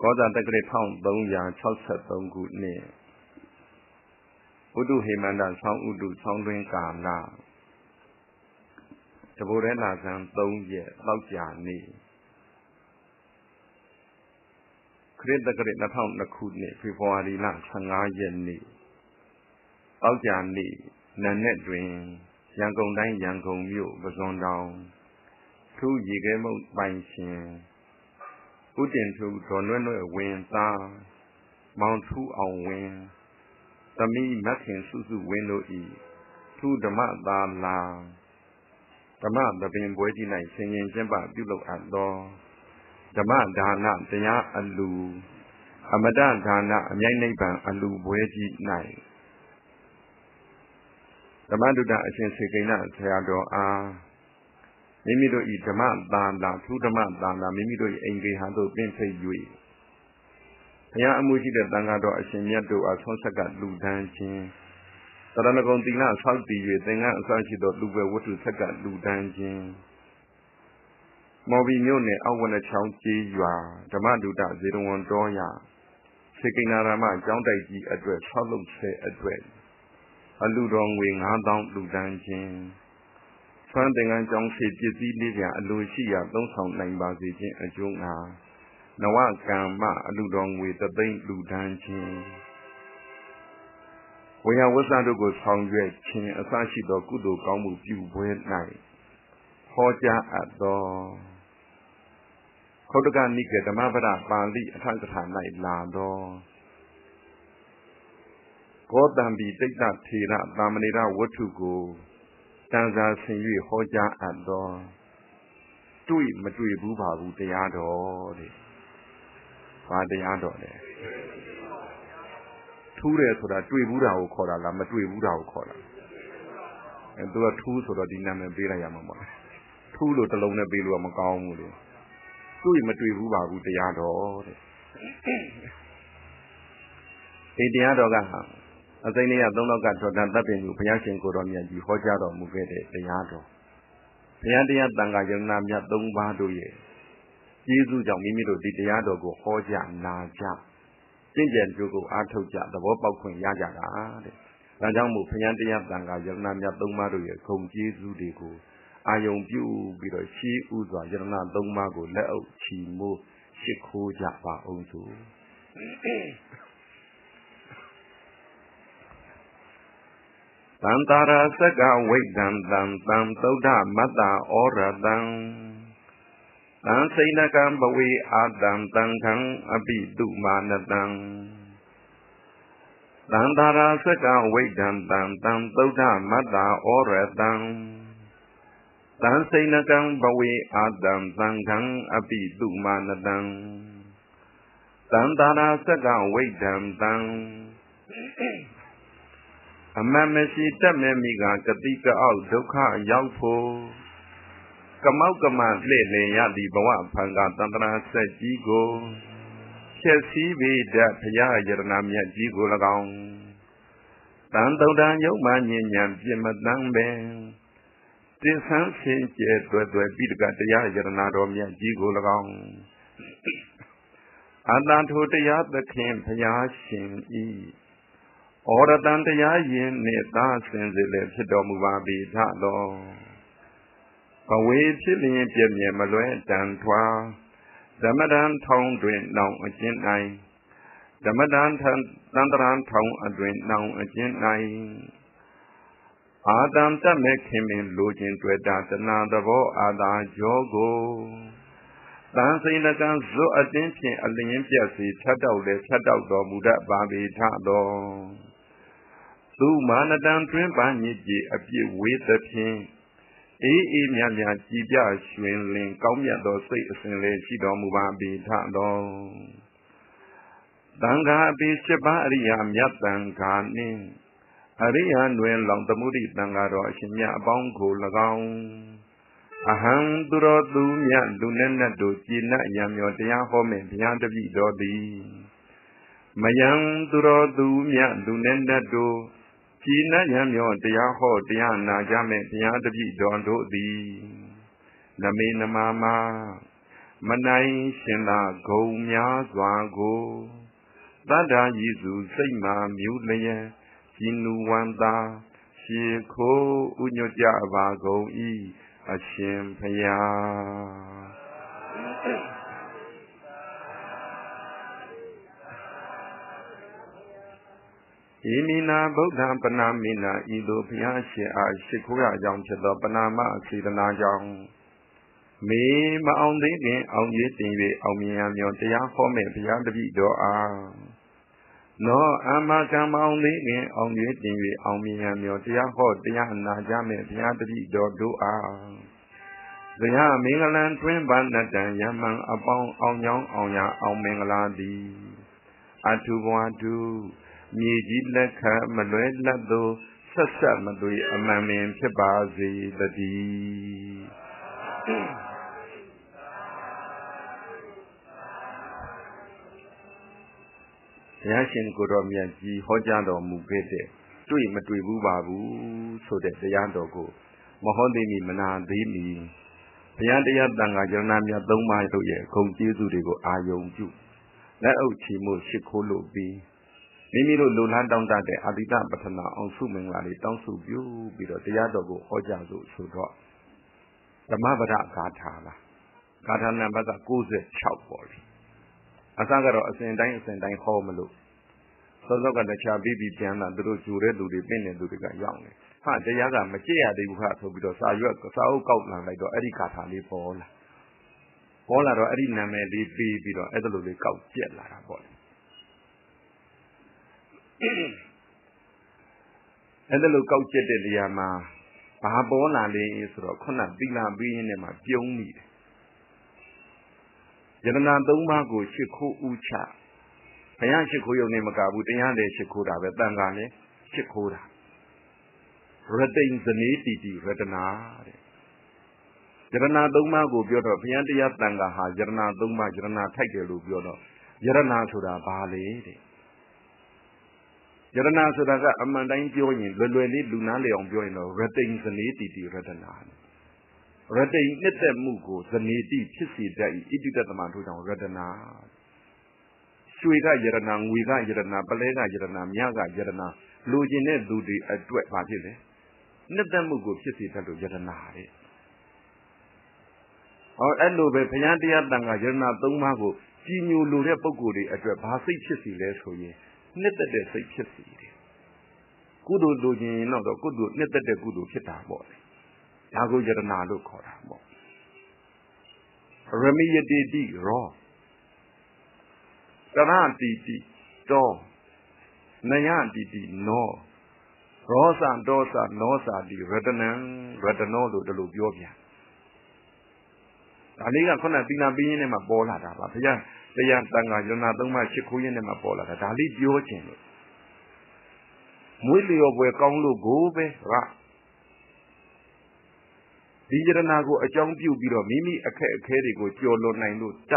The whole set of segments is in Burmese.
ကောဇာတက္ကရာ1363ခုနှစ်ဥဒုဟိမန္တဆောင်းဥဒုဆောင်းတွင်ကာလတဘိုရဲနာဇန်3ရက်တောက်ကြနေ့ခရစ်တက္ကရာ2002ခုနှစ်ဖေဖော်ဝါရီလ15ရက်နေ့တောက်ကြနေ့နံနက်တွင်ရန်ကုန်တိုင်းရန်ကုန်မြို့ပဇွန်တောင်ထူးရေခဲမုတ်ပိုင်ရှင်ဥတင်ထူဒေါ်နွဲ့နွဲ့ဝင်းသားမောင်ထူးအောင်ဝင်းသမီးမခင်စုစုဝင်းတို့၏ထူးဓမ္မသာလာဓမ္မသဘင်ပွဲကြီး၌ဆင်ញင်ကျင်းပပြုလုပ်အပ်သောဓမ္မဒါနတရားအလူအမတဒါနအမြိုက်နိဗ္ဗာန်အလူပွဲကြီး၌ဓမ္မဒုတအရှင်စေကိဏဆရာတော်အားမိမိတို့၏ဓမ္မသာလာထူးဓမ္မသာလာမိမိတို့၏အိမ်ကေဟံသို့ပင့်ဖိတ်၍ဘုရားအမှုရှိတဲ့သံဃာတော်အရှင်မြတ်တို့အားဆွမ်းဆက်ကလူဒန်းခြင်းသရဏဂုံသီလဆောက်တည်၍သင်္ကန်းအစရှိသောလူပဲဝတ္ထုဆက်ကလူဒန်းခြင်းမော်ဘီမြို့နယ်အောက်ဝနချောင်းကျေးရွာဓမ္မဒုတဇေရဝံတော်ရစေကိဏာရမကျောင်းတိုက်ကြီးအတွက်ဆောက်လုပ်ဆဲအတွက်အလူတော်ငွေ9000လူဒန်းခြင်းဆွမ်းသင်္ကန်းကျောင်းစီပစ္စည်းလေးပြန်အလိုရှိရာသုံးဆောင်နိုင်ပါစေခြင်းအကျိုးငါနဝကမ္မအလူတော်ငွေ3သိန်းလူဒန်းခြင်းဝေယဝဆတို့ကိုဆောင်ရွက်ခြင်းအစရှိသောကုသိုလ်ကောင်းမှုပြုပွဲ၌ဟောကြားအပ်သောခုတ္တကနိကေဓမ္မပဒပါဠိအထကထာ၌လာသောကောတံပိတိတ်တထေရသာမဏေရဝတ္ထုကိုတန်စာဆင်၍ဟောကြားအပ်သောတွေ့မတွေ့ဘူးပါဘူးတရားတော်တဲ့။ဘာတရားတော်လဲ။ထူးတယ်ဆိုတာတွေ့ဘူးတာကိုခေါ်တာလားမတွေ့ဘူးတာကိုခေါ်တာ။သူကထူးဆိုတော့ဒီနာမည်ပေးလိုက်ရမှာပေါ့။ထူးလို့တစ်လုံးနဲ့ပေးလို့မကောင်းဘူးလေ။တွေ့မတွေ့ဘူးပါဘူးတရားတော်တဲ့။ဒီတရားတော်ကအစိမ့်လေးရ3လောက်ကတော်တန်တပ်ပင်ကိုဘုရားရှင်ကိုတော်မြတ်ကြီးဟောကြားတော်မူခဲ့တဲ့တရားတော်ဘုရားတရားတန်ခါယန္နာမြတ်3ပါးတို့ရဲ့ကျေးဇူးကြောင့်မိမိတို့ဒီတရားတော်ကိုဟောကြားနာကြကျင့်ကြံကြိုးကိုအားထုတ်ကြသဘောပေါက်ခွင့်ရကြတာတဲ့ဒါကြောင့်မို့ဘုရားတရားတန်ခါယန္နာမြတ်3ပါးတို့ရဲ့ဂုဏ်ကျေးဇူးတွေကိုအာယုံပြုပြီးတော့ရှေးဥစွာယန္နာ3ပါးကိုလက်အုပ်ချီမိုးရှ िख ိုးကြပါအောင်စို့သံတာရစကဝိဒံသံသုဒ္ဓမတ္တဩရတံသံစိဏကံဘဝေအာတံသံခံအပိတုမာနတံသံတာရစကဝိဒံသံသုဒ္ဓမတ္တဩရတံသံစိဏကံဘဝေအာတံသံခံအပိတုမာနတံသံတာရစကဝိဒံသံအမတ်မရှိတတ်မဲ့မိကကတိကအောက်ဒုက္ခရောက်ဖို့ကမောက်ကမလှည့်လည်ရသည့်ဘဝဖန်ကတန္တရာဆက်ကြီးကိုဖြည့်ဆည်းပေတတ်ဘုရားယရဏမြတ်ကြီးကို၎င်းတန်တုံတန်ယုံမှညဉ့်ညံပြမတန်းပင်တင်ဆန်းစင်ကျဲတွေ့ပြီးတကတရားယရဏတော်မြတ်ကြီးကို၎င်းအတန်ထိုတရားသခင်ဘုရားရှင်ဤဩရတံတရားယင်နှင့်သာဆင်စေလည်းဖြစ်တော်မူပါ၏ထသောဘဝေဖြစ်လျင်ပြည့်မြဲမလွဲတန်ထွာဓမ္မတန်ထောင်တွင်နောင်အကျဉ်း၌ဓမ္မတန်တန္တရန်ထောင်အတွင်နောင်အကျဉ်း၌အာတံတမဲ့ခင်ပင်လိုခြင်းတွေ့တာတဏသဘောအာသာကြောကိုသံစိဏကံဇွတ်အတင်းဖြင့်အလျင်းပြတ်စီဖြတ်တောက်လည်းဖြတ်တောက်တော်မူတတ်ပါ၏ထသောသူမာနတံတွင်ပန်းညစ်ကြည်အပြစ်ဝေးသဖြင့်အေးအေးမြတ်မြတ်ကြည်ပြရွှင်လင်ကောင်းမြတ်သောစိတ်အစဉ်လေးရှိတော်မူပါ၏ထသောသံဃာပိ7ပါးအရိယာမြတ်သံဃာနှင့်အရိယာတွင်လောင်သမုဒိသံဃာတော်အရှင်မြတ်အပေါင်းကို၎င်းအဟံသူတော်သူမြတ်လူနဲ့နတ်တို့ကြည်နပ်ရံမြော်တရားဟောမင်းဘုရားတပည့်တော်သည်မယံသူတော်သူမြတ်လူနဲ့နတ်တို့ကြည်နပ်ရံမြော်တရားဟောတရားနာကြမင်းဘုရားတပည့်တော်တို့သည်နမေနမမ Manai Shinda Go Mya Zwago Dada Yizu Seima Mulayan Jinu Wanda Shiko Unyoja Vago E Ashim Paya Imina Buddha Panamina Ido Piashi Shikura Jam Chado Panama Sidana Jam Me Maon Ding on Yetin Omian Yotia Home Pian the Video No Amakam on Ding on Yetin Omian Yotia Hot Diana Jame Pian the Video Do The Yam Mingaland Twin Bandatan Yaman upon on young on ya on Mingaladi Atu Miji Leka Manuela do Sasa Madui Amamin Pibazi the D. Yashin Goromiaji Hojando Mugete, Tui Matui Bubabu, so that the Yandogo, Mohondini Mana Dini, Piandia Danga Janamia Doma Doye, Conjizu de Go Ayon Ju. Let Ochimo Shikolo be. Mimiro Lulan down that the Adida Batana on Suming Lali down so view be the Yadogo Ojazo so drop. The Mavada Gatala Gatana Bada goes a chow body. Asangaro sending home look. So look at the child baby piano, the Jure do the Bene do the young. Ha, the Yaga Magia de Buhato because I work because I will go like the Ericata Lipola. Pola or Erina may be baby or Edeluli cow jet like a boy. And the lookout jet the Yama Pahabona is Rokona Bila being in my Pioni. Yana Domago Chiku Ucha. Payan Chikuyo Nemakabu, the Yande Chikura, Tangane, Chikura. Retain the Niti, Retana. Yana Domago Biodo, Piandia Tangaha, Yana Doma, Yana Tagalu Biodo, Yana Suda Bali. Yana Sudaga Amandain Join, Lulueli Lunale on Joino, Retain the Niti, Retana. Retain Nete Mugo, the Niti, Chisi Day, Iditaman Retana. Suiga Yerana, Wiga Yerana, Balega Yerana, Miaga Yerana, Lugine Dudi at Dwet Patile. Netamugo Chisi to Yerana. Or Elobe Payandia Danga Yerna Domago, Ginu Lure Poguri at the Pasi Chisi Leso ye, Netta de Say Chisi. Kudu Lugin, not a good Netta de Gudu Kita boy. Ago Yerana look or Remia de raw. Karan Titi, Do Nayan Titi, no Rosa Dosa, Nosa, the Redanan, Redanolo, the Lubiobia. Aliga Kona Bina being in my bola, the young Tanga, Jonathan, Chikuyan in my bola, that I leave your chain. Mulio, where Congo Gobe, Ra. Dijanago, a young beauty of Mimi, a Kerigo, Jolo Nino, Ta.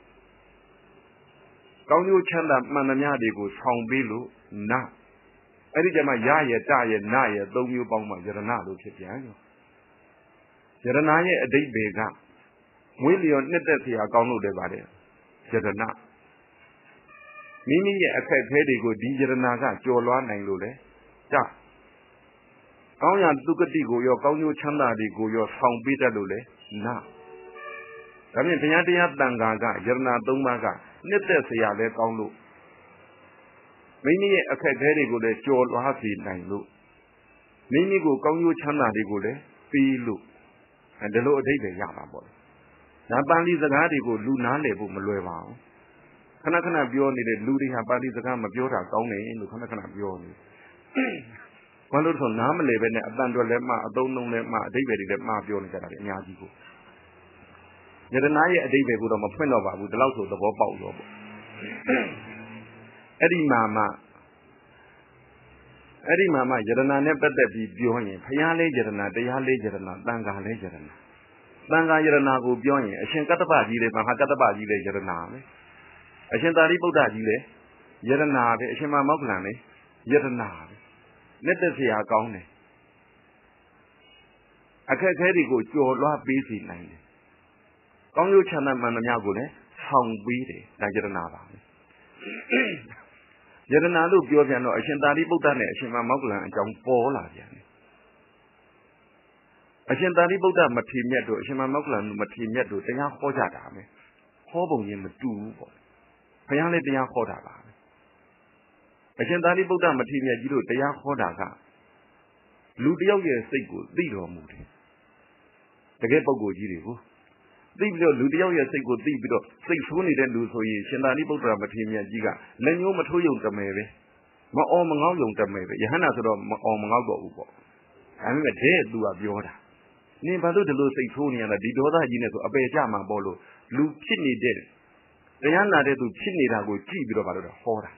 Kaunyo Chanda Mananyadi goes home below, na. Erijama Yaya, Daya, Naya, Domu Boma, Yeranado, Chipiano. Yeranaya, a day bega. William Netatia, Gonu de Bade. Yerana. Mimi, a cat heady go, Dijeranaga, Joloan and Lule. Ja. Kaunya Dukatigo, your Kaunyo Chanda, go, your home beta Lule, na. Come in Piatia Dangaga, Yerna Domaga. Netasia let on look. Many a cat very good at Joel Hasi nine look. Many go Kongu Chana de Gule, P look, and the Lord David Yama boy. Nabali the Gadigo Luna Lebu Malueva. Kanakana Bioni, the Ludi Habadi the Gama Biota, Gone in the Kanakana Bioni. One little Namale, when Abando Lema, I don't know Lema, David, the Ma Bioni in Yajigo. Yeranaya David would have a friend of with the louse of the Bobo. Eddie Mama, Yerana never that be Bioin, Payale Yerana, Deyale Yerana, Danga Legerana. Danga Yerana go Bioin, a Shankatabaji, Mahakatabaji Yerana. A Shantari Bodajile, Yerana, a Shema Moglane, Yerana. Let us see our gone. I can't go to your lot busy 90. ကောင်းကျိုးချမ်းသာမှန်သမျှကိုလည်းဆောင်ပေးတယ်ဒါယတနာပါပဲယတနာလို့ပြောပြန်တော့အရှင်သာရိပုတ္တနဲ့အရှင်မောက္ကလန်အကြောင်းပေါ်လာပြန်တယ်အရှင်သာရိပုတ္တမထေမြတ်တို့အရှင်မောက္ကလန်မထေမြတ်တို့တရားဟောကြတာပဲဟောပုံချင်းမတူဘူးပေါ့ဘုရားလည်းတရားဟောတာပါအရှင်သာရိပုတ္တမထေမြတ်ကြီးတို့တရားဟောတာကလူတယောက်ရဲ့စိတ်ကိုသိတော်မူတယ်တကယ်ပုဂ္ဂိုလ်ကြီးတွေကိုသိပြီးတော့လူတယောက်ရဲ့စိတ်ကိုသိပြီးတော့စိတ်ဆိုးနေတဲ့လူဆိုရင်ရှင်သာရိပုတ္တမထေမြတ်ကြီးကလက်ညှိုးမထိုးယုံတမယ်ပဲမအော်မငေါ့ယုံတမယ်ပဲယဟန္တာဆိုတော့မအော်မငေါ့တော့ဘူးပေါ့ဒါပေမဲ့တဲ့သူကပြောတာနင်ဘာလို့ဒီလိုစိတ်ဆိုးနေရလဲဒီဒေါသကြီးနဲ့ဆိုအပယ်ကြမှာပေါ့လို့လူဖြစ်နေတဲ့တရားနာတဲ့သူဖြစ်နေတာကိုကြည့်ပြီးတော့ဘာလို့လဲဟောတာ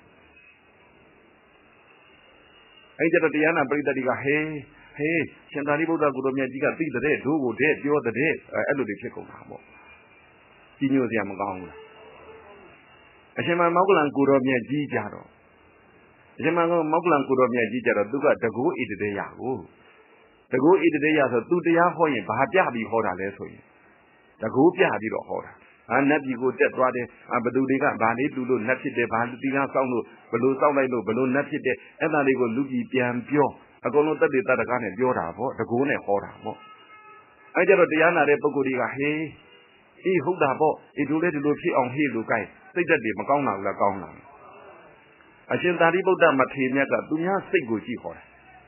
အဲ့ကြတော့တရားနာပရိသတ်တွေကဟေးရှင်သာရိပုတ္တကိုတော်မြတ်ကြီးကသိတဲ့ဒိုးကိုတဲ့ပြောတဲ့အဲ့လိုတွေဖြစ်ကုန်တာပေါ့ကြီးညိုစရာမကောင်းဘူးလားအရှင်မောက္ကလန်ကိုတော်မြတ်ကြီးကြတော့အရှင်မောက္ကလန်ကိုတော်မြတ်ကြီးကြတော့သူကတကိုးဣတတေယကိုတကိုးဣတတေယဆိုသူတရားဟောရင်ဘာပြပြီးဟောတာလဲဆိုရင်တကိုးပြပြီးတော့ဟောတာနတ်ပြည်ကိုတက်သွားတယ်ဘသူတွေကဗာလေးတူလို့နတ်ဖြစ်တယ်ဗာလူတီကစောင်းလို့ဘလို့စောင်းလိုက်လို့ဘလို့နတ်ဖြစ်တယ်အဲ့ဒါတွေကိုလူကြီးပြန်ပြောအကုန်လုံးတက်တတကားနဲ့ပြောတာပေါ့တကိုးနဲ့ဟောတာပေါ့အဲ့ကြတော့တရားနာတဲ့ပုဂ္ဂိုလ်တွေကဟေးဟုတ်တာပေါ့တို့လည်းဒီလိုဖြစ်အောင်ဟေးလို့ကြိုက်စိတ်သက်တွေမကောင်းတာဘူးလားကောင်းတာအရှင်သာရိပုတ္တမထေမြတ်ကသူများစိတ်ကိုကြည့်ဟောတာ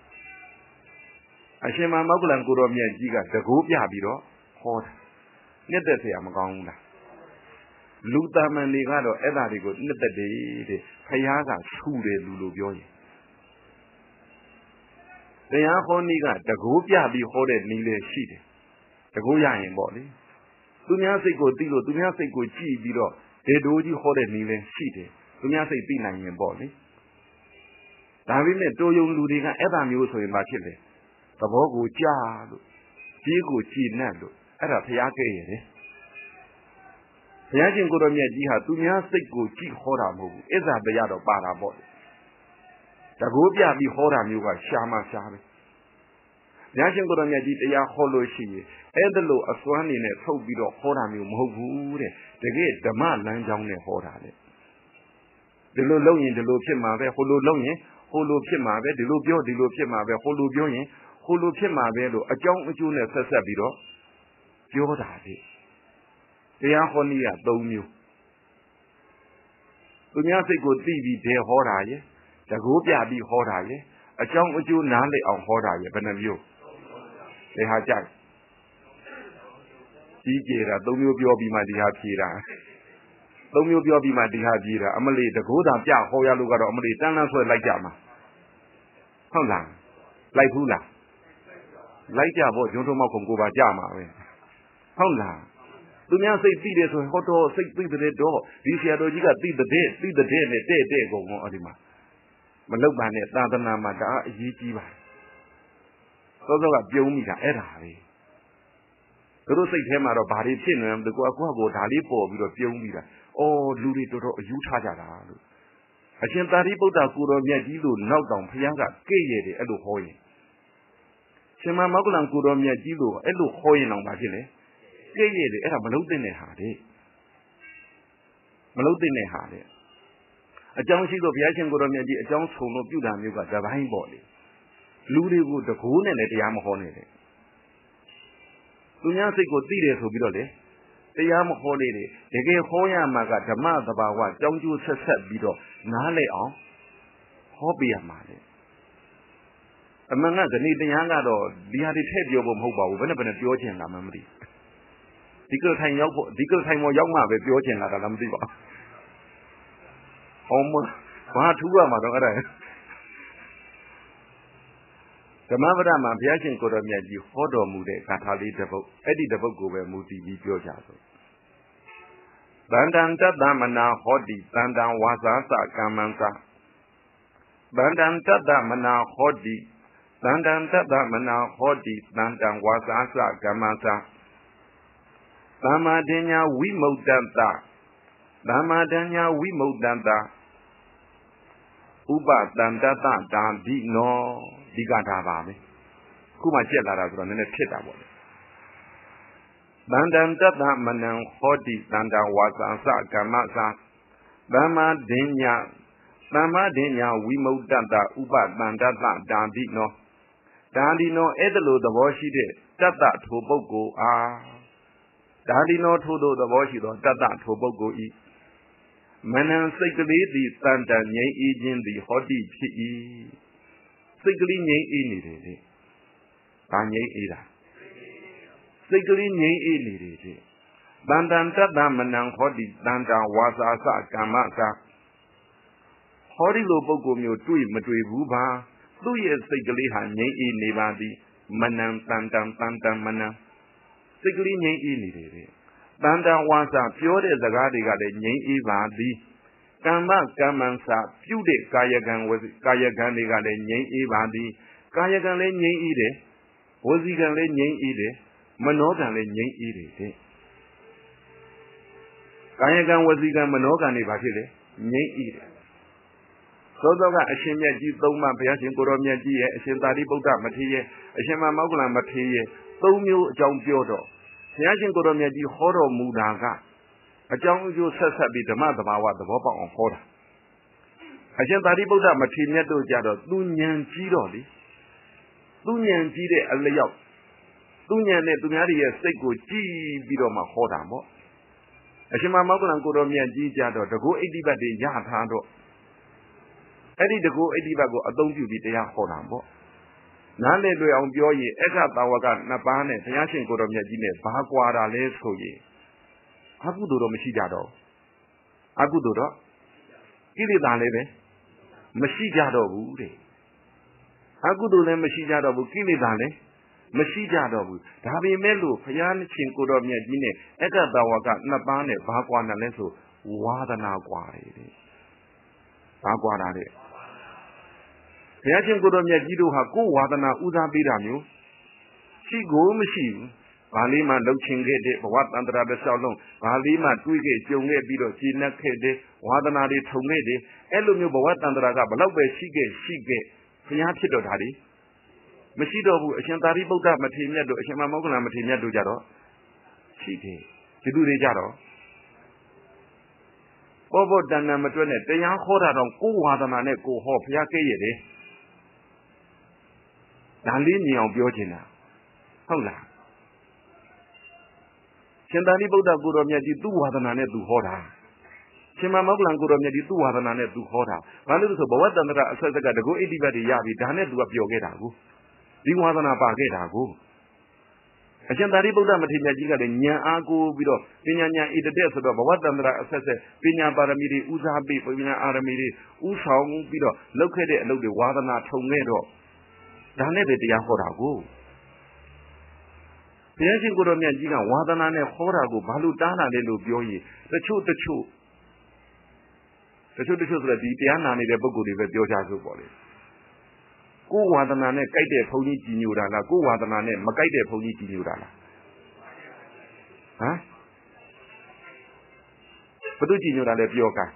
အရှင်မောက္ကလန်ကိုတော်မြတ်ကြီးကတကိုးပြပြီးတော့ဟောတာနှစ်သက်เสียမကောင်းဘူးလားလူတမန်တွေကတော့အဲ့ဒါတွေကိုနှစ်သက်တယ်တဲ့ဖယားကဆူတယ်လူလိုပြောရင်တရားဟောနည်းကတကိုးပြပြီးဟောတဲ့နည်းလည်းရှိတယ်တကိုးရရင်ပေါ့လေသူများစိတ်ကိုသိလို့သူများစိတ်ကိုကြည့်ပြီးတော့ဒေဒိုးကြီးဟောတဲ့နည်းလည်းရှိတယ်သူများစိတ်သိနိုင်ရင်ပေါ့လေဒါပေမဲ့တိုးယုံလူတွေကအဲ့ဒါမျိုးဆိုရင်ဘာဖြစ်လဲသဘောကိုကြားလို့ကြီးကိုကြည်နပ်လို့အဲ့ဒါဖယားကဲ့ရတယ်ဘုရားရှင်ကိုတော်မြတ်ကြီးဟာသူများစိတ်ကိုကြည့်ဟောတာမဟုတ်ဘူးအစ္ဆာတရားတော့ပါတာပေါ့တကိုးပြပြီးဟောတာမျိုးကရှားမှရှားပဲဘုရားရှင်ကိုတော်မြတ်ကြီးတရားဟောလို့ရှိရင်အဲ့ဒါလို့အစွမ်းနေနဲ့ထုတ်ပြီးတော့ဟောတာမျိုးမဟုတ်ဘူးတဲ့တကယ်ဓမ္မလမ်းကြောင်းနဲ့ဟောတာလေဒီလိုလုပ်ရင်ဒီလိုဖြစ်မှာပဲဟိုလိုလုပ်ရင်ဟိုလိုဖြစ်မှာပဲဒီလိုပြောဒီလိုဖြစ်မှာပဲဟိုလိုပြောရင်ဟိုလိုဖြစ်မှာပဲလို့အကြောင်းအကျိုးနဲ့ဆက်ဆက်ပြီးတော့ပြောတာလေတရားဟောနည်းက၃မျိုးသူများစိတ်ကိုသိပြီးတဲဟောတာရဲ့တကိုးပြပြီးဟောတာရဲ့အကြောင်းအကျိုးနားလည်အောင်ဟောတာရဲ့ဘယ်နှမျိုးဒီဟာကြိုက်ကြီးကြတာ၃မျိုးပြောပြီးမှဒီဟာဖြေတာ၃မျိုးပြောပြီးမှဒီဟာဖြေတာအမလီတကိုးသာပြဟောရလို့ကတော့အမလီတန်းလန်းဆွဲလိုက်ကြမှာဟုတ်လားလိုက်ဘူးလားလိုက်ကြဖို့ဂျွန်းထုံးမောက်ခုံကိုပါကြမှာပဲဟုတ်လားသူများစိတ်သိတယ်ဆိုရင်ဟောတော့စိတ်သိတဲ့တော့ဒီဆရာတော်ကြီးကသိတဲ့နဲ့တဲ့ကုန်တော့အဲ့ဒီမှာမလောက်ပါနဲ့သာသနာမှာဒါအရေးကြီးပါသောသောကပြုံးမိတာအဲ့ဒါပဲသူတို့စိတ်ထဲမှာတော့ဘာတွေဖြစ်နေလဲမသိကိုကဒါလေးပေါ်ပြီးတော့ပြုံးမိတာအော်လူတွေတော်တော်အယူထားကြတာလို့အရှင်သာရိပုတ္တကိုတော်မြတ်ကြီးလို့နောက်တောင်ဘုရားကကဲ့ရဲ့တယ်အဲ့လိုဟောရင်ရှင်မောက္ကလန်ကိုတော်မြတ်ကြီးလို့အဲ့လိုဟောရင်တော့ဘာဖြစ်လဲကဲ့ရဲ့တယ်အဲ့ဒါမလုံးသိတဲ့ဟာတဲ့မလုံးသိတဲ့ဟာတဲ့အကြောင်းရှိတော့ဘုရားရှင်ကိုတော်မြတ်ကြီးအကြောင်းဆုံလို့ပြုတာမျိုးကတပိုင်းပေါ့လေလူတွေကိုတကိုးနဲ့လည်းတရားမဟောနဲ့တဲ့သူများစိတ်ကိုသိတယ်ဆိုပြီးတော့လေတရားမဟောလေတကယ်ဟောရမှာကဓမ္မသဘာဝကြောင်းကျိုးဆက်ဆက်ပြီးတော့နားလည်အောင်ဟောပြရမှာလေအမှန်ကဒီတရားကတော့ဒီဟာတွေထည့်ပြောဖို့မဟုတ်ပါဘူးဘယ်နဲ့ပြောချင်တာမှမသိဒီကထိုင်ရောက်ဖို့ဒီကထိုင်ပေါ်ရောက်မှပဲပြောချင်လာတာလားမသိပါဘူးဟောမဘာထူးရမှာတော့အဲ့ဒါဓမ္မပဒမှာဘုရားရှင်ကိုတော်မြတ်ကြီးဟောတော်မူတဲ့ဂါထာလေးတစ်ပုဒ်အဲ့ဒီတစ်ပုဒ်ကိုပဲမူတည်ပြီးပြောကြဆိုတန္တံတတ္တမနာဟောတိတန္တံဝါစာသကမ္မံသတန္တံတတ္တမနာဟောတိတန္တံတတ္တမနာဟောတိတန္တံဝါစာသကမ္မံသသမ္မာဒိညာဝိမု တ္တသမ္မာဒိညာဝိမု တ္တဥပတန္တတတာဒိနောဒီကတာပါပဲခုမှကျက်လာတာဆိုတော့နည်းနည်းဖြစ်တာပေါ့တန္တံတတ္တမနံဟောတိတန္တဝါစာသကမ္မသာသမ္မာဒိညာဝိမု တ္တဥပတန္တတတာတိနောဒါဒီနောအဲ့ဒါလိုသဘောရှိတဲ့တတ္တထိုပုဂ္ဂိုလ်အားဒါဒီနောထို့သောသဘောရှိသောတတ္တထိုပုဂ္ဂိုလ်ဤမနံစိတ်ကလေးသည်တန်တန်ငြိမ်းအေးခြင်းသည်ဟောတိဖြစ်၏စိတ်ကလေးငြိမ်းအေးနေတယ်လေ။ဘာငြိမ်းအေးတာစိတ်ကလေးငြိမ်းအေးနေတယ်လေ။တန်တန်တတ္တမနံဟောတိတန်တဝါစာသကမ္မသာဟောဒီလိုပုဂ္ဂိုလ်မျိုးတွေ့မတွေ့ဘူးပါသူ့ရဲ့စိတ်ကလေးဟာငြိမ်းအေးနေပါသည်မနံတန်တန်မနံစိတ်ကလေးငြိမ်းအေးနေတယ်လေတန်တဝါစာပြောတဲ့စကားတွေကလည်းငြိမ်းအေးပါသည်ကမ္မစာပြုတဲ့ကာယကံတွေကလည်းငြိမ်းအေးပါသည်ကာယကံလည်းငြိမ်းအေးတယ်ဝစီကံလည်းငြိမ်းအေးတယ်မနောကံလည်းငြိမ်းအေးတယ်တဲ့ကာယကံဝစီကံမနောကံတွေဘာဖြစ်လဲငြိမ်းအေးတယ်သောသောကအရှင်မြတ်ကြီးသုံးပါးဘုရားရှင်ကိုရောမြတ်ကြီးရဲ့အရှင်သာရိပုတ္တမထေရရဲ့အရှင်မောဂ္ဂလမထေရရဲ့သုံးမျိုးအကြောင်းပြောတော့ဘုရားရှင်ကိုရောမြတ်ကြီးဟောတော်မူတာကအကြောင်းအကျိုးဆက်ဆက်ပြီးဓမ္မသဘာဝသဘောပေါက်အောင်ဟောတာအရှင်သာရိပုတ္တမထေရမြတ်တို့ကြတော့သူဉာဏ်ကြီးတော့လေသူဉာဏ်ကြီးတဲ့အလျောက်သူဉာဏ်နဲ့သူများရဲ့စိတ်ကိုကြည်ပြီးတော့မှဟောတာပေါ့အရှင်မောဂ္ဂလကိုရောမြတ်ကြီးကြတော့တကုဣတိပတ်တွေရထားတော့အဲ့ဒီတကူအဋ္ဌိပတ်ကိုအသုံးပြုပြီးတရားဟောတာပေါ့နားလည်တွေ့အောင်ပြောရင်အခတာဝကနှစ်ပါးနဲ့ဘုရားရှင်ကိုတော်မြတ်ကြီးနဲ့ဘာကွာတာလဲဆိုရင်အကုသိုလ်တော့မရှိကြတော့အကုသိုလ်တော့ကိလေသာလည်းပဲမရှိကြတော့ဘူးတဲ့အကုသိုလ်လည်းမရှိကြတော့ဘူးကိလေသာလည်းမရှိကြတော့ဘူးဒါပေမဲ့လို့ဘုရားရှင်ကိုတော်မြတ်ကြီးနဲ့အခတာဝကနှစ်ပါးနဲ့ဘာကွာတယ်လဲဆိုဝါဒနာကွာတယ်တဲ့ဘာကွာတာလဲဘုရားရှင်ကိုယ်တော်မြတ်ကြီးတို့ဟာကိုယ်ဝါဒနာဦးစားပေးတာမျိုးရှိကိုမရှိဘူး။ဘာလေးမှလှုပ်ချင်ခဲ့တဲ့ဘဝတန်ត្រာတစ်လျှောက်လုံးဘာလေးမှတွေးခဲ့ကြုံခဲ့ပြီးတော့ရှင်းနှက်ခဲ့တဲ့ဝါဒနာတွေထုံခဲ့တဲ့အဲ့လိုမျိုးဘဝတန်ត្រာကဘလောက်ပဲရှိခဲ့ဘုရားဖြစ်တော့တာဒီမရှိတော့ဘူးအရှင်သာရိပုတ္တမထေရမြတ်တို့အရှင်မောဂ္ဂလမထေရမြတ်တို့ကြတော့ရှိတယ်ဒီလူတွေကြတော့ဘောတဏ္ဍမတွဲနဲ့တရားဟောတာတော့ကိုယ်ဝါဒနာနဲ့ကိုယ်ဟောဘုရားကဲ့ရဲ့တယ်ဒါလေးမြင်အောင်ပြောချင်တာဟုတ်လားရှင်သာရိပုတ္တကိုယ်တော်မြတ်ကြီးသူ့ဝါဒနာနဲ့သူဟောတာရှင်မောဂ္ဂလကိုယ်တော်မြတ်ကြီးသူ့ဝါဒနာနဲ့သူဟောတာဘာလို့လဲဆိုဘဝတန္တရအဆက်ဆက်ကတကုဣတိပတ်တွေရပြီဒါနဲ့သူကပြောခဲ့တာကိုဒီဝါဒနာပါခဲ့တာကိုအရှင်သာရိပုတ္တမထေရမြတ်ကြီးကလည်းဉာဏ်အားကိုပြီးတော့ပညာဉာဏ်ဣတတဲ့ဆိုတော့ဘဝတန္တရအဆက်ဆက်ပညာပါရမီတွေဦးစားပေးပညာအာရမီတွေဥဆောင်ပြီးတော့လုပ်ခဲ့တဲ့အလုပ်တွေဝါဒနာထုံခဲ့တော့ဒါနဲ့ပဲတရားဟောတာကိုဘုရားရှင်ကိုယ်တော်မြတ်ကြီးကဝါဒနာနဲ့ဟောတာကိုဘာလို့တားတာလဲလို့ပြောရင်တချို့ဆိုတော့ဒီတရားနာနေတဲ့ပုဂ္ဂိုလ်တွေပဲပြောကြစို့ပေါ့လေကိုယ်ဝါဒနာနဲ့ကြိုက်တဲ့ဘုန်းကြီးကြည်ညိုတာလားကိုယ်ဝါဒနာနဲ့မကြိုက်တဲ့ဘုန်းကြီးကြည်ညိုတာလားဟမ်ဘယ်သူကြည်ညိုတာလဲပြောက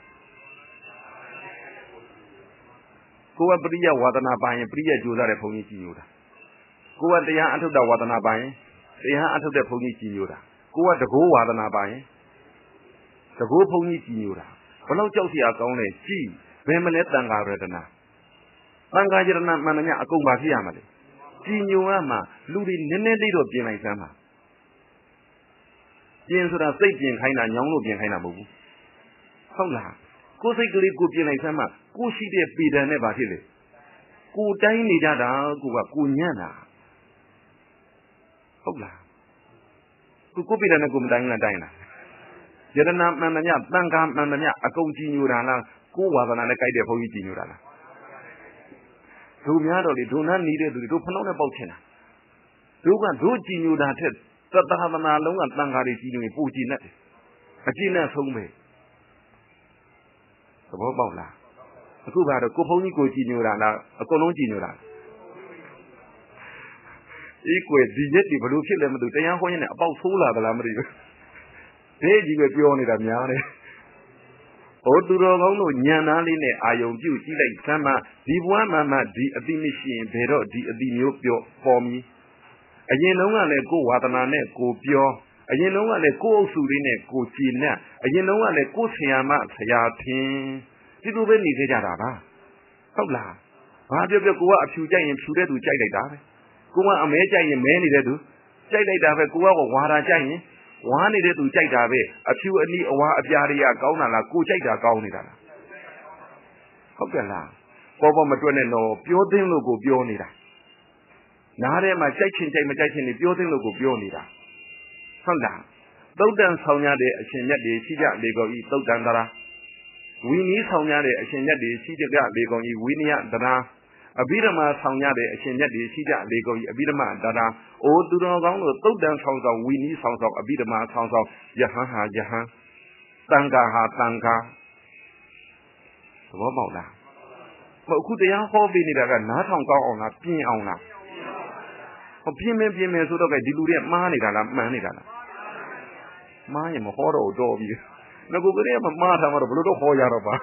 ကိုယ်ကပရိယဝါဒနာပါရင်ပရိယကြိုးစားတဲ့ဘုန်းကြီးကြည်ညိုတာကိုယ်ကတရားအထုတ်တဲ့ဝါဒနာပါရင်တရားအထုတ်တဲ့ဘုန်းကြီးကြည်ညိုတာကိုယ်ကတကောဝါဒနာပါရင်တကောဘုန်းကြီးကြည်ညိုတာဘယ်လောက်ကြောက်စရာကောင်းလဲကြည်ဘယ်မလဲတန်ခါရတနာတန်ခါရတနာမှန်တယ်အကုန်ပါဖြစ်ရမှာလေကြည်ညိုရမှာလူတွေနည်းနည်းလေးတော့ပြင်လိုက်စမ်းပါပြင်ဆိုတာစိတ်ပြင်ခိုင်းတာညောင်းလို့ပြင်ခိုင်းတာမဟုတ်ဘူးဟုတ်လားကိုယ်စိတ်ကလေးကိုပြင်လိုက်စမ်းမှကိုရှိတဲ့ပေတံနဲ့ပါဖြစ်လေကိုတိုင်းနေကြတာကိုညံ့တာဟုတ်လားကိုပေတံနဲ့ကိုမတိုင်းလားတိုင်းလားယတနာမှန်တယ်တန်ခါမှန်တယ်အကုန်ကြည်ညိုတာလားကိုဝါဒနာနဲ့ကြိုက်တဲ့ဘုန်းကြီးကြည်ညိုတာလားတို့များတော့လေဒုနာနေတဲ့သူတွေတို့ဖနှောင်းနဲ့ပေါက်ချင်တာတို့ကြည်ညိုတာထက်သတ္တဟာနာလုံးကတန်ခါတွေကြည်ညိုရင်ပူကြည်နဲ့အကြည်နဲ့ဆုံးပဲသဘောပေါက်လားအခုကတော့ကိုဘုန်းကြီးကိုကြည်ညိုတာလားအကုန်လုံးကြည်ညိုတာဒီကွယ်ဒီရက်ဒီဘလို့ဖြစ်လဲမသိတရားဟောရင်လည်းအပေါက်ဆိုးလာသလားမသိဘူးဒီကြီးပဲပြောနေတာများတယ်ဟောသူတော်ကောင်းတို့ညံသားလေးနဲ့အာယုံပြုတ်ကြည့်လိုက်စမ်းမဒီဘဝမှာဒီအတိမရှိရင်ဘယ်တော့ဒီအတိမျိုးပေါ်မီအရင်တုန်းကလည်းကိုယ်ဝါဒနာနဲ့ကိုပြောအရင်တော့ကလည်းကိုယ့်အုပ်စုလေးနဲ့ကိုကြည်နဲ့အရင်တော့ကလည်းကိုယ်ဆရာမဆရာထင်ဒီလိုပဲနေခဲ့ကြတာပါဟုတ်လားဘာပြောပြောကိုကအဖြူကြိုက်ရင်ဖြူတဲ့သူကြိုက်လိုက်တာပဲကိုကအမဲကြိုက်ရင်မဲနေတဲ့သူကြိုက်လိုက်တာပဲကိုကဝါတာကြိုက်ရင်ဝါနေတဲ့သူကြိုက်တာပဲအဖြူအနီးအဝါအပြားတွေကကောင်းတာလားကိုကြိုက်တာကောင်းနေတာလားဟုတ်ကဲ့လားပေါ်မတွက်နဲ့တော့ပြောသိမ်းလို့ကိုပြောနေတာနားထဲမှာကြိုက်ချင်ကြိုက်မကြိုက်ချင်နေပြောသိမ်းလို့ကိုပြောနေတာဟုတ်လားသုတ်တန်ဆောင်ရတဲ့အရှင်မြတ်တွေရှိကြလေကုန်ဤသုတ်တန်တရာဝီနီးဆောင်ရတဲ့အရှင်မြတ်တွေရှိကြလေကုန်ဤဝီနိယတရာအဘိဓမ္မာဆောင်ရတဲ့အရှင်မြတ်တွေရှိကြလေကုန်ဤအဘိဓမ္မာတရာအိုသူတော်ကောင်းတို့သုတ်တန်ဆောင်ဆောင်ဝီနီးဆောင်ဆောင်အဘိဓမ္မာဆောင်ဆောင်ယဟန်ဟာယဟန်တန်ခါဟာတန်ခါသဘောပေါက်လားမဟုတ်အခုတရားဟောပေးနေတာကနားထောင်ကောင်းအောင်လားပြင်းအောင်လားဟောပြင်းမယ်ဆိုတော့ကဒီလူတွေမှားနေတာလားမှန်နေတာလားမှားရင်မဟောတော့တော့ပြီငါကိုကလေးမမှားထားမှာတော့ဘလို့တော့ဟောရတော့ပါ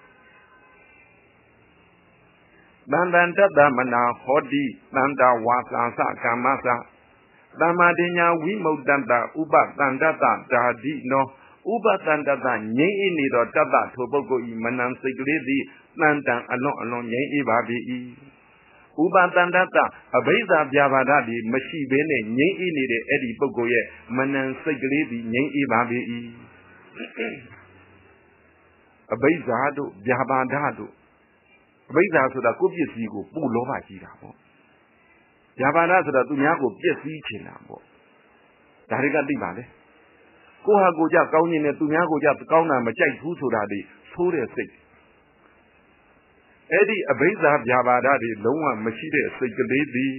တန်တန်တတ္တမနာဟောတိတန်တာဝါစာသကမ္မသသမ္မာဒိညာဝိမုတ္တတဥပတန္တတဓာတိနောဥပတန္တတငြိမ့်၏နေသောတတ္တထိုပုဂ္ဂိုလ်ဤမနံစိတ်ကလေးသည်တန်တန်အလွန်ငြိမ့်၏ပါပြီဥပတန္တတအဘိဓါပြဘာဒသည်မရှိဘဲနဲ့ငြိမ့်၏နေတဲ့အဲ့ဒီပုဂ္ဂိုလ်ရဲ့မနံစိတ်ကလေးသည်ငြိမ့်၏ပါပြီအဘိဓါတို့ပြဘာဒတို့အဘိဓါဆိုတာကိုယ့်ပစ္စည်းကိုပူလောဘကြီးတာပေါ့ပြဘာဒဆိုတာသူများကိုပျက်စီးချင်တာပေါ့ဒါတွေကသိပါလေကိုဟာကိုကြကောင်းခြင်းနဲ့သူများကိုကြကောင်းတာမကြိုက်ဘူးဆိုတာဒီဆိုးတဲ့စိတ်အဲ့ဒီအဘိဓါပြဘာဒတွေလုံးဝမရှိတဲ့စိတ်ကလေးသည်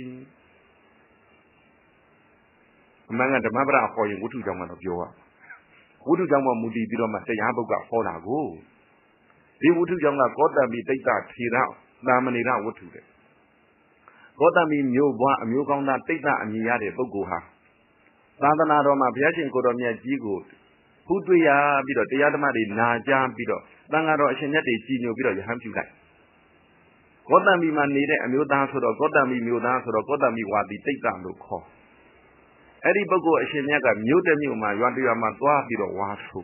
အမှန်ကဓမ္မပဒဟောရင်ဝိတုကြောင့်ကတော့ပြောရဝိတုကြောင့်မှမူတည်ပြီးတော့မှတရားပုဂ္ဂဟောတာကိုဒီဝိတုကြောင့်ကကောတမိတိတ်တထေရသာမဏေရဝတ္ထုတဲ့ကောတမိမျိုးဘွားအမျိုးကောင်းသားတိတ်တအမည်ရတဲ့ပုဂ္ဂိုလ်ဟာသာသနာတော်မှာဘုရားရှင်ကိုတော်မြတ်ကြီးကိုဖူးတွေ့ရပြီးတော့တရားဓမ္မတွေနာကြားပြီးတော့သံဃာတော်အရှင်မြတ်တွေကြီးညိုပြီးတော့ယဟန်ပြုလိုက်ကောတမိမှာနေတဲ့အမျိုးသားဆိုတော့ကောတမိမျိုးသားဆိုတော့ကောတမိဝါဒီတိတ်တလို့ခေါ်အဲ့ဒီပုဂ္ဂိုလ်အရှင်မြတ်ကမြို့တစ်မြို့မှာရွာတစ်ရွာမှာသွားပြီးတော့ဝါဆို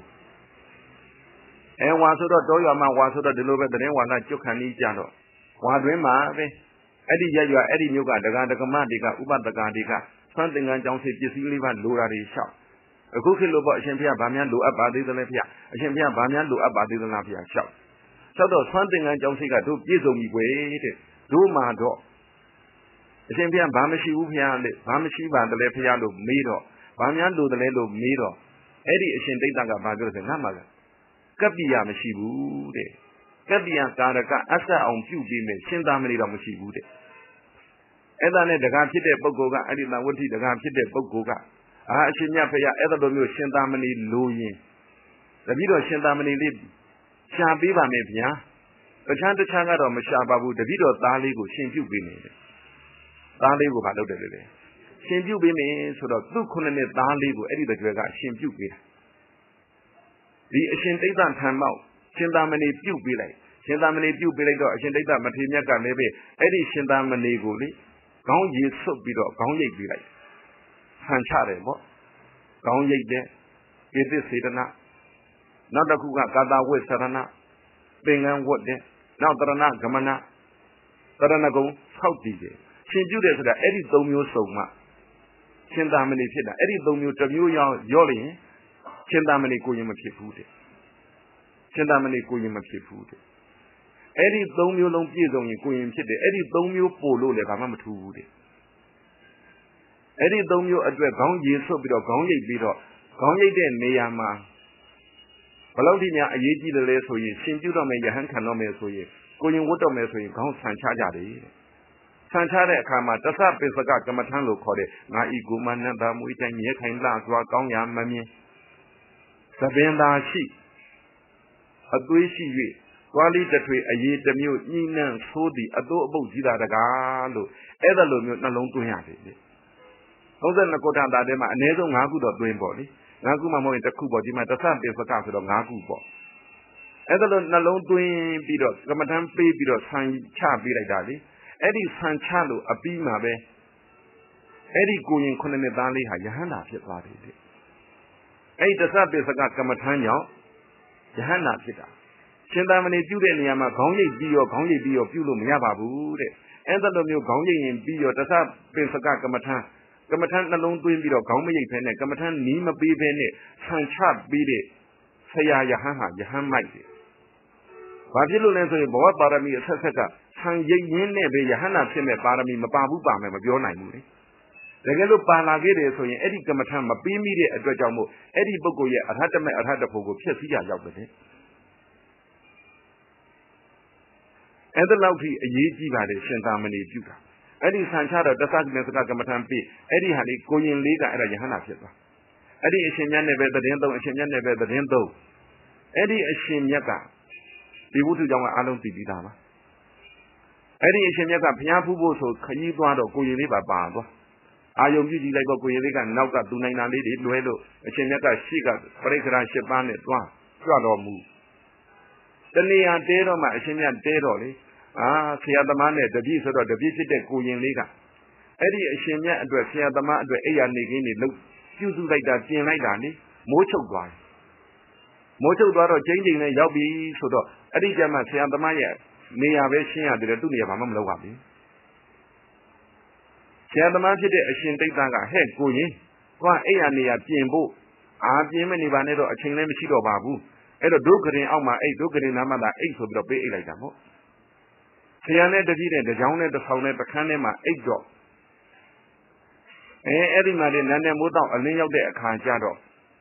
ဝါဆိုတော့တောရွာမှာဝါဆိုတော့ဒီလိုပဲသတင်းဝါလာကျွတ်ခံနေကြတော့ဝါတွင်မှာပဲအဲ့ဒီရွာအဲ့ဒီမြို့ကဒကာဒကမတွေကဥပဒကာတွေကသံသင်္ကန်းကြောင့်စိတ်ပစ္စည်းလေးပါလိုတာတွေလျှောက်အခုခေတ်လိုပေါ့အရှင်ဘုရားဗာများလိုအပ်ပါသေးသလဲဖေအရှင်ဘုရားဗာများလိုအပ်ပါသေးသလားဖေလျှောက်တော့သံသင်္ကန်းကြောင့်စိတ်ကတို့ပြည့်စုံပြီကွယ်တဲ့တို့မှာတော့အရှင်ဘုရားဘာမရှိဘူးဖေတဲ့ဘာမရှိပါတလဲဖေလို့မေးတော့ဗာများလိုတလဲလို့မေးတော့အဲ့ဒီအရှင်တိတ်တကဘာပြောလဲဆိုငါမှကပ္ပိယမရှိဘူးတဲ့ကပ္ပိယကာရကအဆက်အောင်ပြုပြီးမယ်ရှင်းသားမလေးတော့မရှိဘူးတဲ့အဲ့ဒါနဲ့တကားဖြစ်တဲ့ပုဂ္ဂိုလ်ကအဲ့ဒီသံဝဋ္ဌိတကားဖြစ်တဲ့ပုဂ္ဂိုလ်ကအရှင်မြတ်ဖေအဲ့ဒါလိုမျိုးရှင်းသားမလေးလိုရင်တပည့်တော်ရှင်းသားမလေးလေးရှားပေးပါမယ်ဗျာတခြားကတော့မရှားပါဘူးတပည့်တော်သားလေးကိုရှင်ပြုပေးနေတယ်သားလေးကိုမလုပ်တယ်လေရှင်ပြုပေးမယ်ဆိုတော့သူ့ခုနှစ်နှစ်သားလေးကိုအဲ့ဒီတကြွယ်ကရှင်ပြုပေးတာဒီအရှင်တိတ်တထံမောက်ရှင်သာမဏေပြုတ်ပေးလိုက်ရှင်သာမဏေပြုတ်ပေးလိုက်တော့အရှင်တိတ်တမထေရမြတ်ကလည်းပဲအဲ့ဒီရှင်သာမဏေကိုလေခေါင်းရည်ဆွတ်ပြီးတော့ခေါင်းရိပ်ပေးလိုက်ဆန်ချတယ်ပေါ့ခေါင်းရိပ်တဲ့ဧသစေတနာနောက်တစ်ခုကကာတာဝိသရဏပင်ကန်းဝတ်တဲ့နောက်တရဏဂမနတရဏဂုံဆောက်တည်တယ်ရှင်ပြုတ်တယ်ဆိုတာအဲ့ဒီ၃မျိုးစုံမှရှင်သာမဏေဖြစ်တာအဲ့ဒီ၃မျိုးတစ်မျိုးရောလျင်ရှင်သာမဏေကိုရင်မဖြစ်ဘူးတဲ့ရှင်သာမဏေကိုရင်မဖြစ်ဘူးတဲ့အဲ့ဒီ၃မျိုးလုံးပြည့်စုံရင်ကိုရင်ဖြစ်တယ်အဲ့ဒီ၃မျိုးပို့လို့လည်းဘာမှမထူးဘူးတဲ့အဲ့ဒီ၃မျိုးအတွက်ခေါင်းရည်ဆွတ်ပြီးတော့ခေါင်းရိပ်ပြီးတော့ခေါင်းရိပ်တဲ့နေရာမှာဘယ်လောက်ထိများအရေးကြီးတယ်လဲဆိုရင်ရှင်ပြုတော့မယ်ယဟန်ခံတော့မယ်ဆိုရင်ကိုရင်ဝတ်တော့မယ်ဆိုရင်ခေါင်းဆန်ချကြတယ်တဲ့ဆန်ချတဲ့အခါမှာတသပိစကကမ္မထံလို့ခေါ်တဲ့ငါဤကိုမနတ်သားမွေးတိုင်းမြဲခိုင်လှစွာကောင်းရာမမြင်သပင်သာရှိအသွေးရှိ၍သွားလိတထွေအရေးတစ်မျိုးညှိနှံသိုးသည်အတိုးအပုတ်ကြီးတာတကားလို့အဲ့ဒါလိုမျိုးနှလုံးသွင်းရတယ်လေ32ခုထာတာထဲမှာအနည်းဆုံး5ခုတော့သွင်းပေါ့လေ5ခုမှမဟုတ်ရင်တစ်ခုပေါ့ဒီမှာတသပိစကဆိုတော့5ခုပေါ့အဲ့ဒါလိုနှလုံးသွင်းပြီးတော့ကမ္မထံပေးပြီးတော့ဆန်ချပေးလိုက်တာလေအဲ့ဒီဆန်ချလို့အပြီးမှာပဲအဲ့ဒီကိုရင်9နှစ်သားလေးဟာယဟန္တာဖြစ်သွားတယ်လေအဲ့ဒီတသပိစကကမ္မထမ်းကြောင့်ယဟန္တာဖြစ်တာရှင်သာမဏေပြုတဲ့နေရာမှာခေါင်းရိပ်ပြီးရောပြုလို့မရပါဘူးတဲ့အဲ့ဒါလိုမျိုးခေါင်းရိပ်ရင်ပြီးရောတသပိစကကမ္မထမ်းနှလုံးသွင်းပြီးတော့ခေါင်းမရိပ်ဖဲနဲ့ကမ္မထမ်းနီးမပေးဖဲနဲ့ဆံချပြီးတဲ့ဆရာယဟန်ဟာယဟန်မိုက်တယ်ဘာဖြစ်လို့လဲဆိုရင်ဘဝပါရမီအဆက်ဆက်ကဆံရိပ်ရင်းနဲ့ပဲယဟန္တာဖြစ်မဲ့ပါရမီမပါဘူးပါမယ်မပြောနိုင်ဘူးလေတကယ်လို့ပါလာခဲ့တယ်ဆိုရင်အဲ့ဒီကမ္မထမ်းမပေးမိတဲ့အတွက်ကြောင့်မို့အဲ့ဒီပုဂ္ဂိုလ်ရဲ့အရဟတမေအရဟတဖို့ကိုဖျက်ဆီးရရောက်တယ်အဲ့ဒါလောက်ထိအရေးကြီးပါတယ်ရှင်သာမဏေပြုတာအဲ့ဒီဆံချတော့တသကိလစကကမ္မထမ်းပြီးအဲ့ဒီဟာလေးကိုရင်လေးကအဲ့ဒါယဟန္တာဖြစ်သွားအဲ့ဒီအရှင်မြတ်နဲ့ပဲသတင်းသုံးအရှင်မြတ်နဲ့ပဲသတင်းသုံးအဲ့ဒီအရှင်မြတ်ကဒီဝိသုကြောင့်အားလုံးသိပြီးသားပါအဲ့ဒီအရှင်မြတ်ကဘုရားဖူးဖို့ဆိုခကြီးသွားတော့ကိုရင်လေးပါသွားအာယုံပြုကြည့်လိုက်တော့ကိုရင်လေးကနောက်ကသူနိုင်တာလေးတွေလွဲလို့အရှင်မြတ်ကရှေ့ကပရိက္ခရာ၈ပါးနဲ့သွားကြွတော်မူတဏှာတဲတော့မှအရှင်မြတ်တဲတော့လေဆရာသမားနဲ့တပည့်ဆိုတော့တပည့်ဖြစ်တဲ့ကိုရင်လေးကအဲ့ဒီအရှင်မြတ်အတွက်ဆရာသမားအတွက်အိယာနေခင်းတွေလုပ်ပြုစုလိုက်တာပြင်လိုက်တာလေမိုးချုပ်သွားတော့ကျင်းနဲ့ရောက်ပြီဆိုတော့အဲ့ဒီကျမှဆရာသမားရဲ့နေရာပဲရှင်းရတယ်သူ့နေရာဘာမှမလုပ်ပါဘူးဆရာသမားဖြစ်တဲ့အရှင်တိတ်သားကဟဲ့ကိုရင်သွားအိယာနေရာပြင်ဖို့ပြင်မနေပါနဲ့တော့အချိန်လည်းမရှိတော့ပါဘူးအဲ့တော့ဒုက္ခရင်အောက်မှာဒုက္ခရင်နာမသာအိတ်ဆိုပြီးတော့ပေးအိတ်လိုက်တာပေါ့ဆရာနဲ့တပည့်နဲ့တကြောင်နဲ့တစ်ဆောင်နဲ့တစ်ခန်းထဲမှာအိတ်တော့အဲ့ဒီမှာလည်းနန်းနဲ့မိုးတောင်အလင်းရောက်တဲ့အခါကျတော့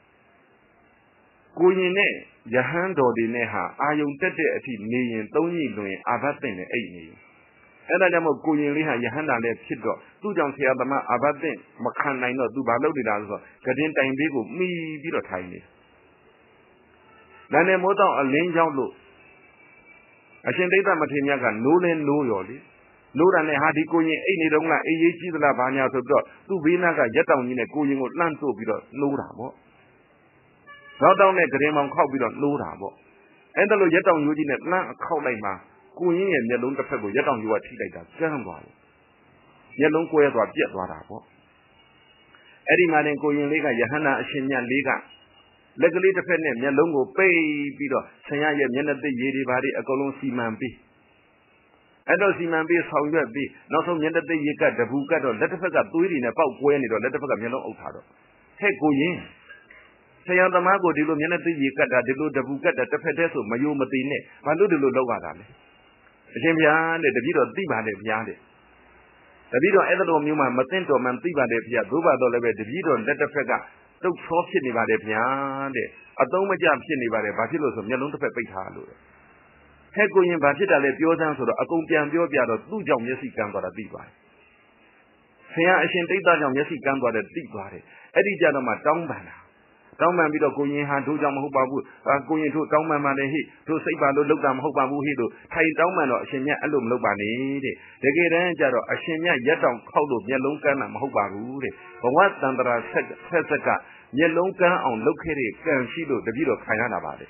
ကိုရင်နဲ့ယဟန်တော်တွေနဲ့ဟာအာယုံတက်တဲ့အထိနေရင်သုံးညလွင်အာဘတ်တဲ့နဲ့အိတ်နေအဲ့ဒါကြောင့်မို့ကိုရင်လေးဟာယဟန်တာလည်းဖြစ်တော့သူ့ကြောင့်ဆရာသမားအာဘတ်တဲ့မခံနိုင်တော့သူဘာလုပ်နေတာလဲဆိုတော့ကတင်တိုင်ပေးကိုမှီပြီးတော့ထိုင်နေနန်းနဲ့မိုးတောင်အလင်းရောက်လို့အရှင်ဒိဋ္ဌမထေရမြတ်ကနိုးလဲနိုးရောလေနိုးတာနဲ့ဟာဒီကိုရင်အိတ်နေတော့ကအေးရေးကြီးသလားဘာညာဆိုတော့သူ့ဘေးနားကရက်တောင်ကြီးနဲ့ကိုရင်ကိုလှမ်းတို့ပြီးတော့နိုးတာပေါ့နောက်တောင်နဲ့ကရင်မောင်ခောက်ပြီးတော့နိုးတာပေါ့အဲ့ဒါလို့ရက်တောင်ရိုးကြီးနဲ့လှမ်းအခောက်လိုက်မှာကိုရင်ရဲ့မျက်လုံးတစ်ဖက်ကိုရက်တောင်ရိုးကထိလိုက်တာကျန်းသွားတယ်မျက်လုံးကွဲသွားပြက်သွားတာပေါ့အဲ့ဒီမှာတင်ကိုရင်လေးကယဟန္တာအရှင်မြတ်လေးကလက်ကလေးတစ်ဖက်နဲ့မျက်လုံးကိုပိတ်ပြီးတော့ဆရာရဲ့မျက်နှာသိရည်တွေဘာတွေအကုန်လုံးစီမံပြီးအဲ့တော့စီမံပြီးဆောင်ရွက်ပြီးနောက်ဆုံးမျက်နှာသိရည်ကတပူကတ်တော့လက်တစ်ဖက်ကသွေးတွေနဲ့ပေါက်ကွဲနေတော့လက်တစ်ဖက်ကမျက်လုံးအုပ်ထားတော့ဟဲ့ကိုရင်ဆရာသမားကိုဒီလိုမျက်နှာသိရည်ကတ်တာဒီလိုတပူကတ်တာတစ်ဖက်တည်းဆိုမယိုမသိနဲ့ဘာလို့ဒီလိုလုပ်ရတာလဲအရှင်ဘုရားတဲ့တပည့်တော်သိပါတယ်ဘုရားတဲ့တပည့်တော်အဲ့လိုမျိုးမှမသိတော်မှသိပါတယ်ဘုရားသို့ပါတော့လည်းပဲတပည့်တော်လက်တစ်ဖက်ကတုတ်သောဖြစ်နေပါတယ်ဗျာတဲ့အသုံးမကျဖြစ်နေပါတယ်ဘာဖြစ်လို့ဆိုမျက်လုံးတစ်ဖက်ပိတ်ထားလို့ဟဲ့ကိုရင်ဘာဖြစ်တာလဲပြောစမ်းဆိုတော့အကုန်ပြန်ပြောပြတော့သူ့ကြောင့်မျက်စိကန်းသွားတာသိပါတယ်ဆရာအရှင်တိတ်သားကြောင့်မျက်စိကန်းသွားတယ်သိသွားတယ်အဲ့ဒီကြတော့မှတောင်းပန်ပြီးတော့ကိုရင်ဟာတို့ကြောင့်မဟုတ်ပါဘူးကိုရင်တို့တောင်းပန်ပါလေဟိတို့စိတ်ပါလို့လောက်တာမဟုတ်ပါဘူးဟိတို့ထိုင်တောင်းပန်တော့အရှင်မြတ်အဲ့လိုမလုပ်ပါနဲ့တဲ့တကယ်တမ်းကျတော့အရှင်မြတ်ရက်တောင်ခောက်လို့မျက်လုံးကန်းတာမဟုတ်ပါဘူးတဲ့ဘဝတန္တရာဆက်ဆက်ကမျက်လုံးကန်းအောင်လုပ်ခဲ့တဲ့ကံရှိလို့တပည့်တော်ခံရတာပါတဲ့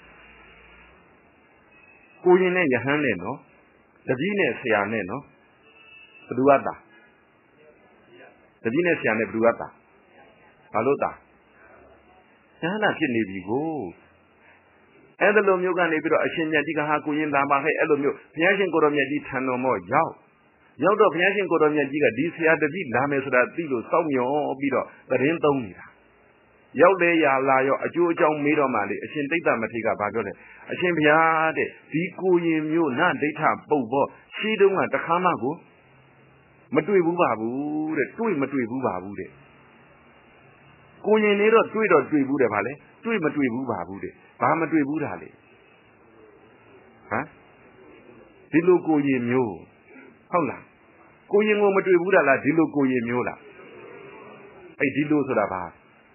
ကိုရင်နဲ့ယဟန်နဲ့နော်တပည့်နဲ့ဆရာနဲ့နော်ဘယ်သူကတာတပည့်နဲ့ဆရာနဲ့ဘယ်သူကတာဘာလို့တာယဟန္တာဖြစ်နေပြီကိုအဲ့ဒါလိုမျိုးကနေပြီးတော့အရှင်မြတ်ကြီးကဟာကိုရင်လာပါဟဲ့အဲ့လိုမျိုးဘုရားရှင်ကိုတော်မြတ်ကြီးထံတော်မောရောက်တော့ဘုရားရှင်ကိုတော်မြတ်ကြီးကဒီဆရာတပည့်လာမယ်ဆိုတာသိလို့စောင့်မျှော်ပြီးတော့သတင်းသုံးနေတာရောက်လေရလာရောအကျိုးအကြောင်းမေးတော့မှလေအရှင်တိတ်တမထေရကဘာပြောလဲအရှင်ဘုရားတဲ့ဒီကိုရင်မျိုးနဒိဋ္ဌပုတ်ဘောရှိတုန်းကတခါမှကိုမတွေ့ဘူးပါဘူးတဲ့တွေ့မတွေ့ဘူးပါဘူးတဲ့ကိုရင်နေတော့တွေ့ဘူးတယ်ဗာလေတွေ့မတွေ့ဘူးပါဘူးတဲ့ဘာမတွေ့ဘူးတာလေဟမ်ဒီလိုကိုရင်မျိုးဟုတ်လားကိုရင်ကိုမတွေ့ဘူးတာလားဒီလိုကိုရင်မျိုးလားအဲ့ဒီလိုဆိုတာဘာ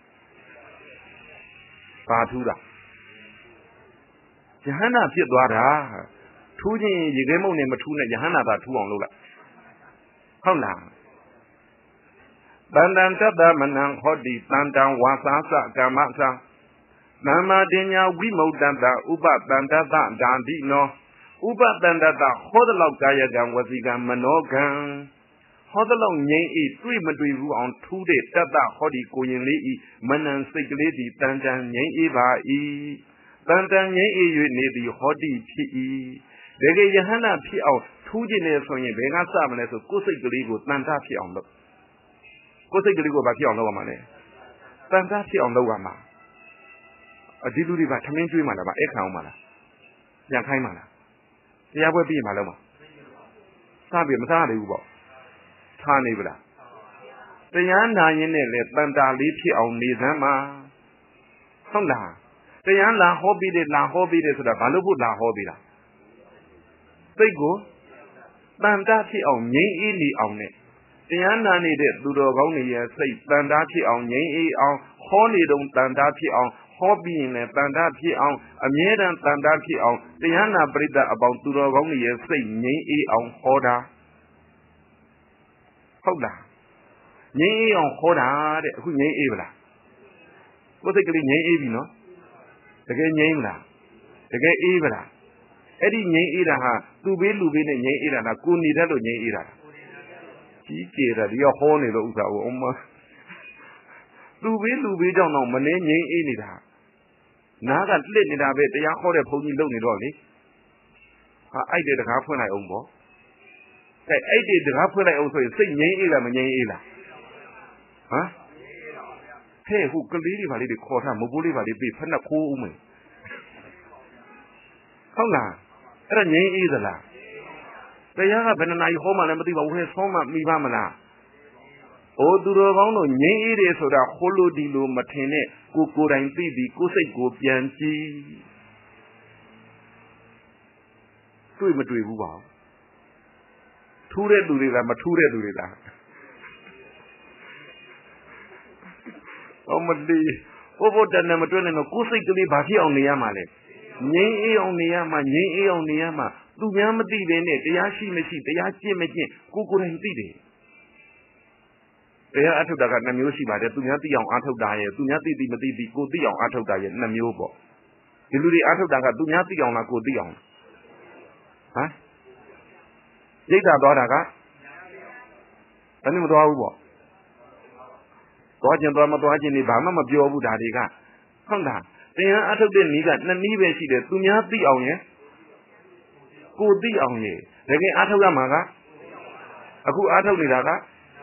ထူးတာယဟန္တာဖြစ်သွားတာထူးခြင်းရေခဲမုံနဲ့မထူးနဲ့ယဟန္တာသာထူးအောင်လုပ်လိုက်ဟုတ်လားတန်တန်တတ္တမနံဟောတိတန်တံဝါစာစကမ္မသံသမ္မာဒိညာဝိမု တ္တတဥပတန္တတဒန္တိနောဥပတန္တတဟောတလောက်ကာယကံဝစီကံမနောကံဟောသလောက်ငြိမ်းအေးတွေ့မတွေ့ဘူးအောင်ထူးတဲ့တတ်တာဟောဒီကိုရင်လေးဤမနန်စိတ်ကလေးဒီတန်တန်ငြိမ်းအေးပါ၏တန်တန်ငြိမ်းအေး၍နေသည်ဟောဒီဖြစ်၏တကယ်ယဟန္တာဖြစ်အောင်ထူးခြင်းနဲ့ဆိုရင်ဘယ်ကစမလဲဆိုကိုယ်စိတ်ကလေးကိုတန်တဖြစ်အောင်လုပ်ကိုယ်စိတ်ကလေးကိုဘာဖြစ်အောင်လုပ်ရမှာလဲတန်တဖြစ်အောင်လုပ်ရမှာဒီလူတွေကထမင်းကျွေးမှလားဗအဲ့ခံအောင်မလားပြန်ခိုင်းမှလားတရားပွဲပြီးမှလုပ်မှာစားပြီမစားနိုင်ဘူးပေါ့ထားနေဗလားတရားနာရင်နဲ့လေတန်တာလေးဖြစ်အောင်နေစမ်းမှာဟုတ်လားတရားလာဟောပြီးတယ်ဆိုတာဘာလို့ဖို့လာဟောပြီးလားစိတ်ကိုတန်တာဖြစ်အောင်ငြိမ်းအေးနေအောင်နဲ့တရားနာနေတဲ့သူတော်ကောင်းတွေရဲ့စိတ်တန်တာဖြစ်အောင်ငြိမ်းအေးအောင်ဟောနေတုံတန်တာဖြစ်အောင်ဟောပြီးရင်လည်းတန်တာဖြစ်အောင်အမြဲတမ်းတန်တာဖြစ်အောင်တရားနာပရိသတ်အပေါင်းသူတော်ကောင်းတွေရဲ့စိတ်ငြိမ်းအေးအောင်ဟောတာဟုတ်လားငြိမ်းအေးအောင်ဟောတာတဲ့အခုငြိမ်းအေးဗလားကိုယ်စိတ်ကလေးငြိမ်းအေးပြီနော်တကယ်ငြိမ်းမလားတကယ်အေးဗလားအဲ့ဒီငြိမ်းအေးတာဟာသူ့ဘေးလူဘေးနဲ့ငြိမ်းအေးတာလားကိုနေတတ်လို့ငြိမ်းအေးတာကြီးကျယ်တာဒီကဟောနေလို့ဥစ္စာကိုအမသူ့ဘေးလူဘေးကြောင့်တော့မနေငြိမ်းအေးနေတာနားကလှစ်နေတာပဲတရားဟောတဲ့ဘုန်းကြီးလုပ်နေတော့လေဟာအဲ့ဒီတကားဖွင့်လိုက်အောင်ပေါ့အဲ့ဒီတကားဖွင့်လိုက်အောင်ဆိုရင်စိတ်ငြိမ်းအေးလားမငြိမ်းအေးလားဟမ်ဟဲ့ဟိုကလေးတွေပါလေးတွေခေါ်ထားမဘိုးလေးပါလေးပြေးဖက်နဲ့ခိုးဦးမယ်ဟုတ်လားအဲ့ဒါငြိမ်းအေးသလားတရားကဘယ်နှနာရီဟောမှလည်းမသိပါဘူးဟဲ့ဆောင်းမှမိပါမလားအိုးသူတော်ကောင်းတို့ငြိမ်းအေးတယ်ဆိုတာဟိုလိုဒီလိုမထင်နဲ့ကိုယ်တိုင်သိပြီးကိုယ်စိတ်ကိုပြန်ကြည့်တွေ့မတွေ့ဘူးပါထူးတဲ့သူတွေလားမထူးတဲ့သူတွေလားအမလီဘိုးတန်နဲ့မတွေ့နဲ့တော့ကိုယ်စိတ်ကလေးဘာဖြစ်အောင်နေရမှာလဲငြိမ်းအေးအောင်နေရမှာငြိမ်းအေးအောင်နေရမှာသူများမသိတဲ့နဲ့တရားရှိမရှိတရားကျင့်မကျင့်ကိုယ်တိုင်သိတယ်တရားအထုတ်တာက2မျိုးရှိပါတယ်သူများသိအောင်အထုတ်တာရဲ့သူများသိမသိကိုသိအောင်အထုတ်တာရဲ့2မျိုးပေါ့ဒီလူတွေအထုတ်တာကသူများသိအောင်လားကိုသိအောင်ဟမ်ရိတ်တာသွားတာကဘယ်နှမသွားဘူးပေါ့သွားခြင်းသွားမသွားခြင်းတွေဘာမှမပြောဘူးဒါတွေကဟုတ်လားတရားအထုတ်တဲ့နည်းက2နည်းပဲရှိတယ်သူများသိအောင်ရဲ့ကိုသိအောင်ရဲ့တကယ်အထုတ်ရမှာကအခုအထုတ်နေတာက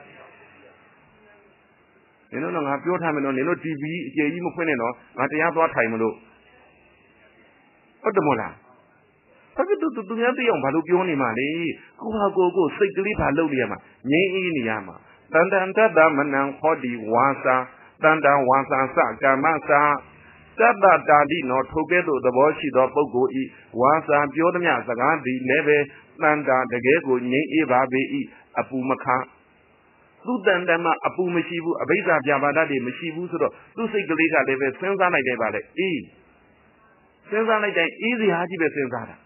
နင်တို့တော့ငါပြောထားမယ်နော်နင်တို့ TV အကျေကြီးမဖွင့်နဲ့နော်ငါတရားသွားထိုင်မလို့ဟုတ်တယ်မို့လားဘာဖြစ်လို့သူများသိအောင်ဘာလို့ပြောနေမှာလဲကိုဟာကိုစိတ်ကလေးဘာလုပ်နေရမှာငြိမ်းအေးနေရမှာတန်တန်တတ္တမနံဟောဒီဝါစာတန်တန်ဝါစာစကမ္မစာတတ္တတာတိနောထိုကဲ့သို့သဘောရှိသောပုဂ္ဂိုလ်ဤဝါစာပြောသမျှစကားသည်လည်းပဲတန်တာတကယ်ကိုငြိမ်းအေးပါပေ၏အပူမခသူတန်တမှာအပူမရှိဘူးအဘိဓါပြပါဒတွေမရှိဘူးဆိုတော့သူ့စိတ်ကလေးကလည်းပဲစဉ်းစားလိုက်တယ်ပါလေအေးစဉ်းစားလိုက်တိုင်းအေးစရာကြီးပဲစဉ်းစားတာ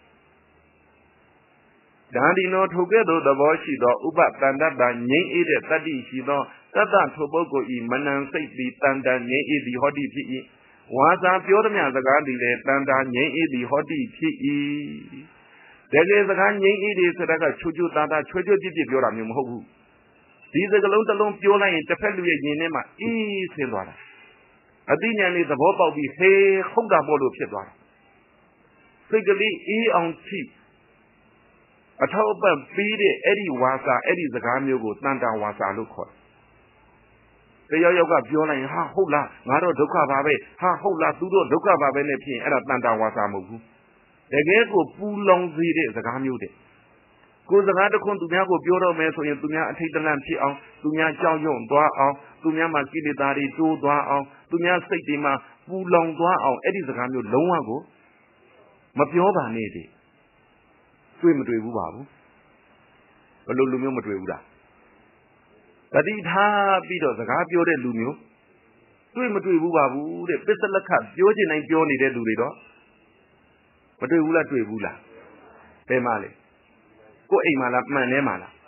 ဒါဒီနောထိုကဲ့သို့သဘောရှိသောဥပတန်တ္တငြိမ်းအေးတဲ့တတ္တိရှိသောတတ္တထိုပုဂ္ဂိုလ်ဤမနံစိတ်သည်တန်တငြိမ်းအေးသည်ဟောတိဖြစ်၏ဝါစာပြောသမျှစကားသည်လည်းတန်တာငြိမ်းအေးသည်ဟောတိဖြစ်၏တကယ်စကားငြိမ်းအေးတယ်ဆိုတာကချွတ်ချွတ်သားသားချွတ်ချွတ်ပြစ်ပြစ်ပြောတာမျိုးမဟုတ်ဘူးဒီစကလုံးတစ်လုံးပြောလိုက်ရင်တစ်ဖက်လူရဲ့ယင်ထဲမှာအေးဆင်းသွားတာအသိဉာဏ်လေးသဘောပေါက်ပြီးဟေးဟုတ်တာပေါ့လို့ဖြစ်သွားတာစိတ်ကလေးအေးအောင်ကြည့်အထောက်အပံ့ပေးတဲ့အဲ့ဒီဝါစာအဲ့ဒီစကားမျိုးကိုတန်တာဝါစာလို့ခေါ်တယ်တယောက်ကပြောလိုက်ရင်ဟာဟုတ်လားငါတော့ဒုက္ခပါပဲဟာဟုတ်လားသူတို့ဒုက္ခပါပဲနဲ့ဖြစ်ရင်အဲ့ဒါတန်တာဝါစာမဟုတ်ဘူးတကယ်ကိုပူလောင်စေတဲ့စကားမျိုးတဲ့ကိုယ်စကားတစ်ခွန်းသူများကိုပြောတော့မယ်ဆိုရင်သူများအထိတ်တလန့်ဖြစ်အောင်သူများကြောက်ရွံ့သွားအောင်သူများမှာကိလေသာတွေတိုးသွားအောင်သူများစိတ်တွေမှာပူလောင်သွားအောင်အဲ့ဒီစကားမျိုးလုံးဝကိုမပြောပါနဲ့တဲ့တွေ့မတွေ့ဘူးပါဘူးဘယ်လိုလူမျိုးမတွေ့ဘူးလားတတိထားပြီးတော့စကားပြောတဲ့လူမျိုးတွေ့မတွေ့ဘူးပါဘူးတဲ့ပစ္စလက္ခပြောချင်တိုင်းပြောနေတဲ့လူတွေတော့မတွေ့ဘူးလားတွေ့ဘူးလားဘယ်မှာလဲကိုယ်အိမ်မှာလားမှန်ထဲမှာလား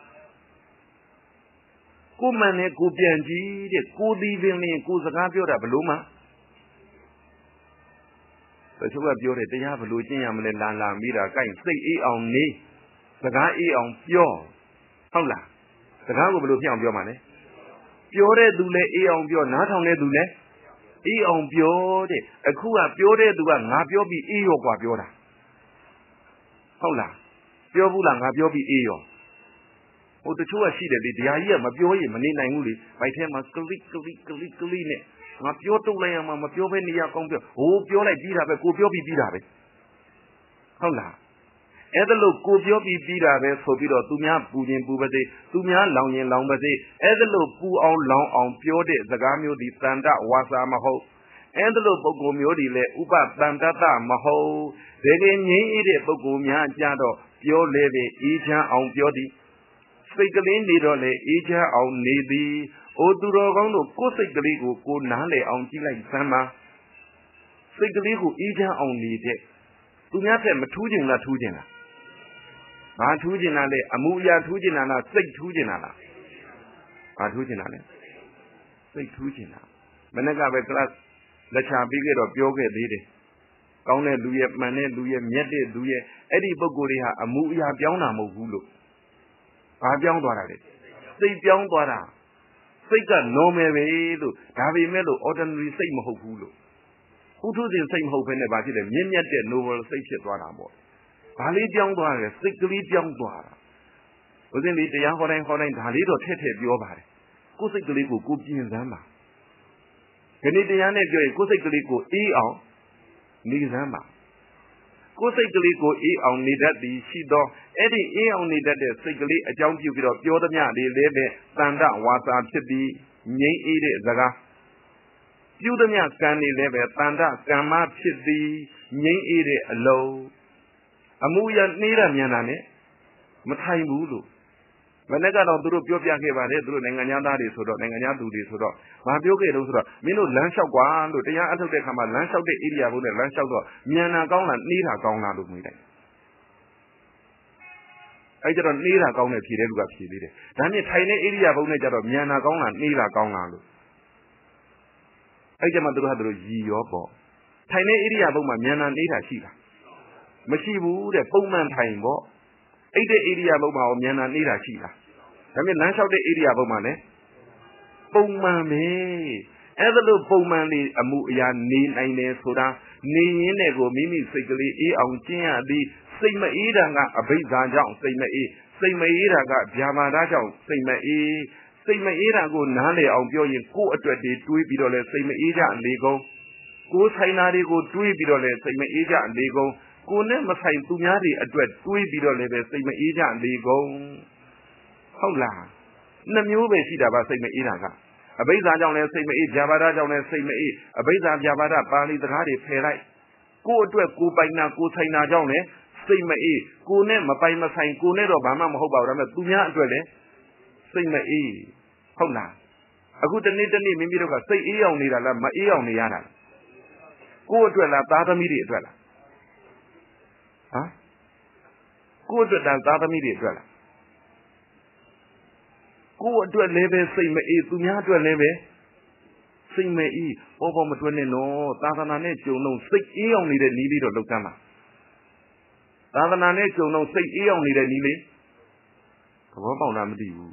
ကိုမှန်နဲ့ကိုပြန်ကြည့်တဲ့ကိုဒီပင်လင်းကိုစကားပြောတာဘလို့မှတချို့ကပြောတယ်တရားဘလို့ကျင့်ရမလဲလာမိတာကိုင်စိတ်အေးအောင်နေစကားအေးအောင်ပြောဟုတ်လားစကားကိုဘယ်လိုဖြစ်အောင်ပြောမှာလဲပြောတဲ့သူလည်းအေးအောင်ပြောနားထောင်တဲ့သူလည်းအေးအောင်ပြောတဲ့အခုကပြောတဲ့သူကငါပြောပြီးအေးရောกว่าပြောတာဟုတ်လားပြောဘူးလားငါပြောပြီးအေးရောဟိုတချို့ကရှိတယ်လေတရားကြီးကမပြောရင်မနေနိုင်ဘူးလေဘိုက်ထဲမှာကလိနဲ့ငါပြောတုတ်လိုက်ရမှာမပြောဘဲနေရကောင်းပြောဟိုပြောလိုက်ပြီးတာပဲကိုပြောပြီးပြီးတာပဲဟုတ်လားအဲ့ဒါလို့ကိုပြောပြီးပြီးတာပဲဆိုပြီးတော့သူများပူခြင်းပူပါစေသူများလောင်ရင်လောင်ပါစေအဲ့ဒါလို့ပူအောင်လောင်အောင်ပြောတဲ့စကားမျိုးဒီတန်တဝါစာမဟုတ်အဲ့ဒါလို့ပုဂ္ဂိုလ်မျိုးဒီလေဥပတန်တတမဟုတ်တကယ်ငြိမ်းအေးတဲ့ပုဂ္ဂိုလ်များကြတော့ပြောလေပဲအေးချမ်းအောင်ပြောသည်စိတ်ကလေးနေတော့လေအေးချမ်းအောင်နေသည်အိုသူတော်ကောင်းတို့ကိုယ်စိတ်ကလေးကိုကိုနားလေအောင်ကြည့်လိုက်စမ်းပါစိတ်ကလေးကိုအေးချမ်းအောင်နေတဲ့သူများတဲ့မထူးကျင်လားထူးကျင်လားဘာထူးကျင်တာလဲအမှုအရာထူးကျင်တာလားစိတ်ထူးကျင်တာလားဘာထူးကျင်တာလဲစိတ်ထူးကျင်တာမနေ့ကပဲကလပ်လက်ချပြီးခဲ့တော့ပြောခဲ့သေးတယ်ကောင်းတဲ့လူရဲ့မှန်တဲ့လူရဲ့မြတ်တဲ့လူရဲ့အဲ့ဒီပုဂ္ဂိုလ်တွေဟာအမှုအရာပြောင်းတာမဟုတ်ဘူးလို့ဘာပြောင်းသွားတာလဲစိတ်ပြောင်းသွားတာစိတ်က normal ပဲလို့ဒါပေမဲ့လို့ ordinary စိတ်မဟုတ်ဘူးလို့ဥထုဇဉ်စိတ်မဟုတ်ဘဲနဲ့ဘာဖြစ်လဲမြင့်မြတ်တဲ့ noble စိတ်ဖြစ်သွားတာပေါ့ဘာလေးပြောင်းသွားတယ်စိတ်ကလေးပြောင်းသွားတာဦးဇင်းလေးတရားဟောတိုင်းဒါလေးတော့ထည့်ပြောပါတယ်ကိုယ်စိတ်ကလေးကိုကိုပြင်စမ်းပါဒီနေ့တရားနဲ့ပြောရင်ကိုယ်စိတ်ကလေးကိုအေးအောင်နေစမ်းပါကိုယ်စိတ်ကလေးကိုအေးအောင်နေတတ်သည်ရှိသောအဲ့ဒီအေးအောင်နေတတ်တဲ့စိတ်ကလေးအကြောင်းပြုပြီးတော့ပြောသမျှလေးလည်းပဲတန်တဝါစာဖြစ်ပြီးငြိမ်းအေးတဲ့စကားပြုသမျှကံနေလည်းပဲတန်တကမ္မဖြစ်သည်ငြိမ်းအေးတဲ့အလုံးအမှုရနှေးတာမြန်တာနဲ့မထိုင်ဘူးလို့မနေ့ကတော့သူတို့ပြောပြခဲ့ပါတယ်သူတို့နိုင်ငံသားတွေဆိုတော့နိုင်ငံသားသူတွေဆိုတော့မပြောခဲ့တော့ဆိုတော့မင်းတို့လမ်းလျှောက်ကွာလို့တရားအထုတ်တဲ့ခါမှာလမ်းလျှောက်တဲ့ဣရိယာပုနဲ့လမ်းလျှောက်တော့မြန်တာကောင်းလားနှေးတာကောင်းလားလို့မေးတယ်အဲ့ကျတော့နှေးတာကောင်းတယ်ဖြေတဲ့လူကဖြေသေးတယ်ဒါနဲ့ထိုင်တဲ့ဣရိယာပုနဲ့ကျတော့မြန်တာကောင်းလားနှေးတာကောင်းလားလို့အဲ့ကျမှသူတို့ဟာသူတို့ရည်ရောပေါ့ထိုင်တဲ့ဣရိယာပုမှာမြန်တာနှေးတာရှိတာမရှိဘူးတဲ့ပုံမှန်ထိုင်ပေါ့အဲ့တဲ့ဣရိယာပုမှာရောမြန်တာနှေးတာရှိတာဒါပေမဲ့လမ်းလျှောက်တဲ့ဣရိယာပုမှာလည်းပုံမှန်ပဲအဲ့ဒါလို့ပုံမှန်လေးအမှုအရာနေနိုင်တယ်ဆိုတာနေရင်းနဲ့ကိုမိမိစိတ်ကလေးအေးအောင်ကျင့်ရသည်စိတ်မအေးတာကအဘိဓါကြောင့်စိတ်မအေးစိတ်မအေးတာကဗျာမာဒကြောင့်စိတ်မအေးစိတ်မအေးတာကိုနားလည်အောင်ပြောရင်ကိုယ့်အတွက်တွေတွေးပြီးတော့လဲစိတ်မအေးကြလေကုန်ကိုယ်ဆိုင်တာတွေကိုတွေးပြီးတော့လဲစိတ်မအေးကြလေကုန်ကိုယ်နဲ့မဆိုင်သူများတွေအတွက်တွေးပြီးတော့လည်းပဲစိတ်မအေးကြလေကုန်ဟုတ်လားနှစ်မျိုးပဲရှိတာပါစိတ်မအေးတာကအဘိဓါကြောင့်လည်းစိတ်မအေးဗျာပါဒကြောင့်လည်းစိတ်မအေးအဘိဓါဗျာပါဒပါဠိစကားတွေဖယ်လိုက်ကိုယ့်အတွက်ကိုယ်ပိုင်တာကိုယ်ဆိုင်တာကြောင့်လည်းစိတ်မအေးကိုယ်နဲ့မပိုင်မဆိုင်ကိုယ်နဲ့တော့ဘာမှမဟုတ်ပါဘူးဒါပေမဲ့သူများအတွက်လည်းစိတ်မအေးဟုတ်လားအခုတနေ့မိမိတို့ကစိတ်အေးအောင်နေတာလားမအေးအောင်နေရတာကိုယ့်အတွက်လားသားသမီးတွေအတွက်လားဟမ်ကိုယ့်အတွက်သားသမီးတွေအတွက်လားကိုယ့်အတွက်လည်းပဲစိတ်မအေးသူများအတွက်လည်းပဲစိတ်မအေးဘောမတွက်နဲ့နော်သာသနာနဲ့ကြုံတော့စိတ်အေးအောင်နေတဲ့နည်းလေးတော့လုပ်သမ်းပါသာသနာနဲ့ကြုံတော့စိတ်အေးအောင်နေတဲ့နည်းလေးသဘောပေါက်လားမသိဘူး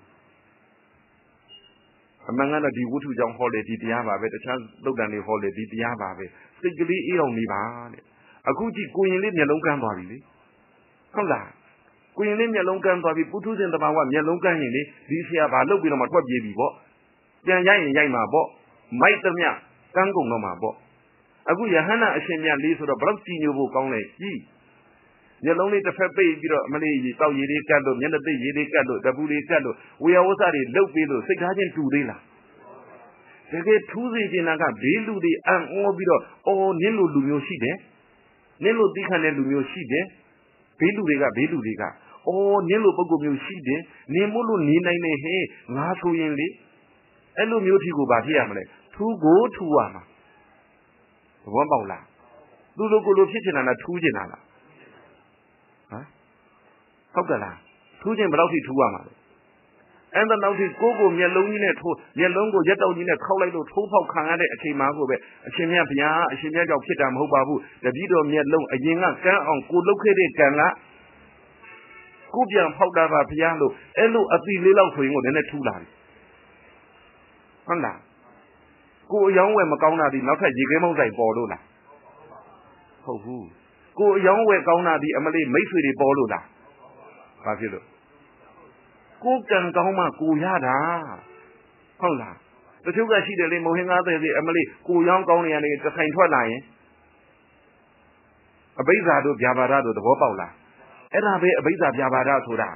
အမှန်ကတော့ဒီဝတ္ထုကြောင့်ဟောလေဒီတရားပါပဲတခြားသုတ်တန်တွေဟောလေဒီတရားပါပဲစိတ်ကလေးအေးအောင်နေပါတဲ့အခုကြည့်ကိုရင်လေးမျက်လုံးကန်းသွားပြီလေဟုတ်လားကိုရင်လေးမျက်လုံးကန်းသွားပြီပုထုဇဉ်တဘာဝမျက်လုံးကန်းရင်လေဒီဆရာဘာလုပ်ပြီးတော့မှထွက်ပြေးပြီပေါ့ပြန်ရိုက်ရင်ရိုက်မှာပေါ့မိုက်သမျှကန်းကုန်တော့မှာပေါ့အခုယဟန္တာအရှင်မြတ်လေးဆိုတော့ဘလောက်ကြည်ညိုဖို့ကောင်းလဲကြည့်မျက်လုံးလေးတစ်ဖက်ပိတ်ပြီးတော့အမလေးတောက်ရည်လေးကတ်လို့မျက်နှာသိရည်လေးကတ်လို့တပူလေးကတ်လို့ဝေယဝဆတွေလှုပ်ပြီးလို့စိတ်ထားချင်းတူသေးလားတကယ်ထူးစေချင်တာကဘေးလူတွေအံ့ဩပြီးတော့အော်နင်းလိုလူမျိုးရှိတယ်နင်းလိုသိခံတဲ့လူမျိုးရှိတယ်ဘေးလူတွေကအော်နင်းလိုပုဂ္ဂိုလ်မျိုးရှိတယ်နင်းမို့လို့နေနိုင်နေဟဲ့ငါဆိုရင်လေအဲ့လိုမျိုးထီကိုဘာဖြစ်ရမလဲထူကိုထူရမှာသဘောပေါက်လားသူလိုကိုလိုဖြစ်ချင်တာလားထူးချင်တာလားဟုတ်ကဲ့လားထူးချင်ဘယ်လောက်ထိထူးရမှာလဲအဲ့ဒါနောက်ထိကိုမျက်လုံးကြီးနဲ့ထိုးမျက်လုံးကိုရက်တောက်ကြီးနဲ့ခောက်လိုက်လို့ထိုးဖောက်ခံရတဲ့အချိန်မှာကိုပဲအရှင်မြတ်ဗျာအရှင်မြတ်ကြောင့်ဖြစ်တာမဟုတ်ပါဘူးတပည့်တော်မျက်လုံးအရင်ကကန်းအောင်ကိုလုတ်ခဲ့တဲ့ကံကဟအခုပြန်ဖောက်တာပါဘုရားလို့အဲ့လိုအတိလေးလောက်ဆိုရင်ကိုနည်းနည်းထူလာတယ်ဟုတ်လားကိုအယောင်းဝယ်မကောင်းတာဒီနောက်ထပ်ရေခဲမောင်းဆိုင်ပေါ်လို့လားဟုတ်ဘူးကိုအယောင်းဝယ်ကောင်းတာဒီအမလေးမိတ်ဆွေတွေပေါ်လို့လားဘာဖြစ်လို့ကိုကံကောင်းမှကိုရတာဟုတ်လားတချို့ကရှိတယ်လေမုံဟင်းကားတဲ့အမလေးကိုရောင်းကောင်းနေရတယ်တခိုင်ထွက်လာရင်အဘိဓါတို့ဗျာပါဒတို့သဘောပေါက်လားအဲ့ဒါပဲအဘိဓါဗျာပါဒဆိုတာ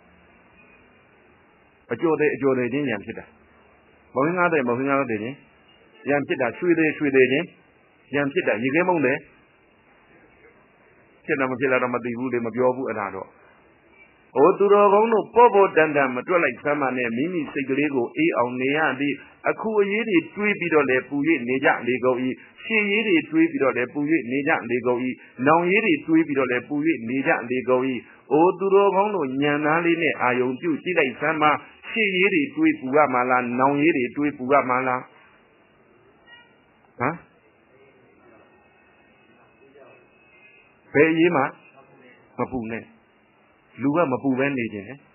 အကျော်တဲ့ချင်းညာဖြစ်တာမုံဟင်းကားတဲ့ချင်းညာဖြစ်တာရွှေတဲ့ချင်းညာဖြစ်တာရေခဲမုံတယ်ဖြစ်တယ်မဖြစ်လာတော့မသိဘူးလေမပြောဘူးအဲ့ဒါတော့ဟိုသူတော်ကောင်းတို့ပေါ်တန်မတွက်လိုက်စမ်းမနဲ့မိမိစိတ်ကလေးကိုအေးအောင်နေရသည်အခုအရေးတွေတွေးပြီးတော့လေပူ၍နေကြလေကုန်၏ရှေ့ရေးတွေတွေးပြီးတော့လေပူ၍နေကြလေကုန်၏နောင်ရေးတွေတွေးပြီးတော့လေပူ၍နေကြလေကုန်၏အိုသူတော်ကောင်းတို့ညံသားလေးနဲ့အာယုံပြုကြည့်လိုက်စမ်းမရှေ့ရေးတွေတွေးပူရမှာလားနောင်ရေးတွေတွေးပူရမှာလားဟမ်ဘယ်ရေးမှာမပူနဲ့လူကမပူပဲနေခြင်းနဲ့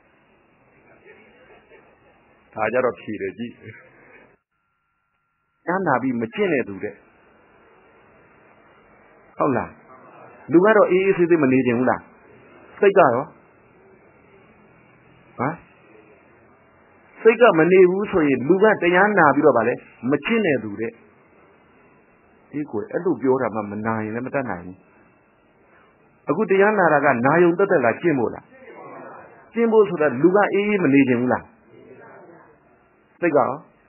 ဒါကြတော့ဖြေတယ်ကြည့်ကျမ်းနာပြီးမကျင့်တဲ့သူတဲ့ဟုတ်လားလူကတော့အေးအေးဆေးဆေးမနေခြင်းဘူးလားစိတ်ကတော့ဟမ်စိတ်ကမနေဘူးဆိုရင်လူကတရားနာပြီးတော့ဗာလဲမကျင့်တဲ့သူတဲ့ဒီကိုအဲ့လိုပြောတာမှမနာရင်လည်းမတတ်နိုင်ဘူးအခုတရားနာတာကနာယုံတက်တက်လားကျင့်ဖို့လားကျင့်ဖို့ဆိုတာလူကအေးအေးမနေခြင်းဘူးလားစိတ်က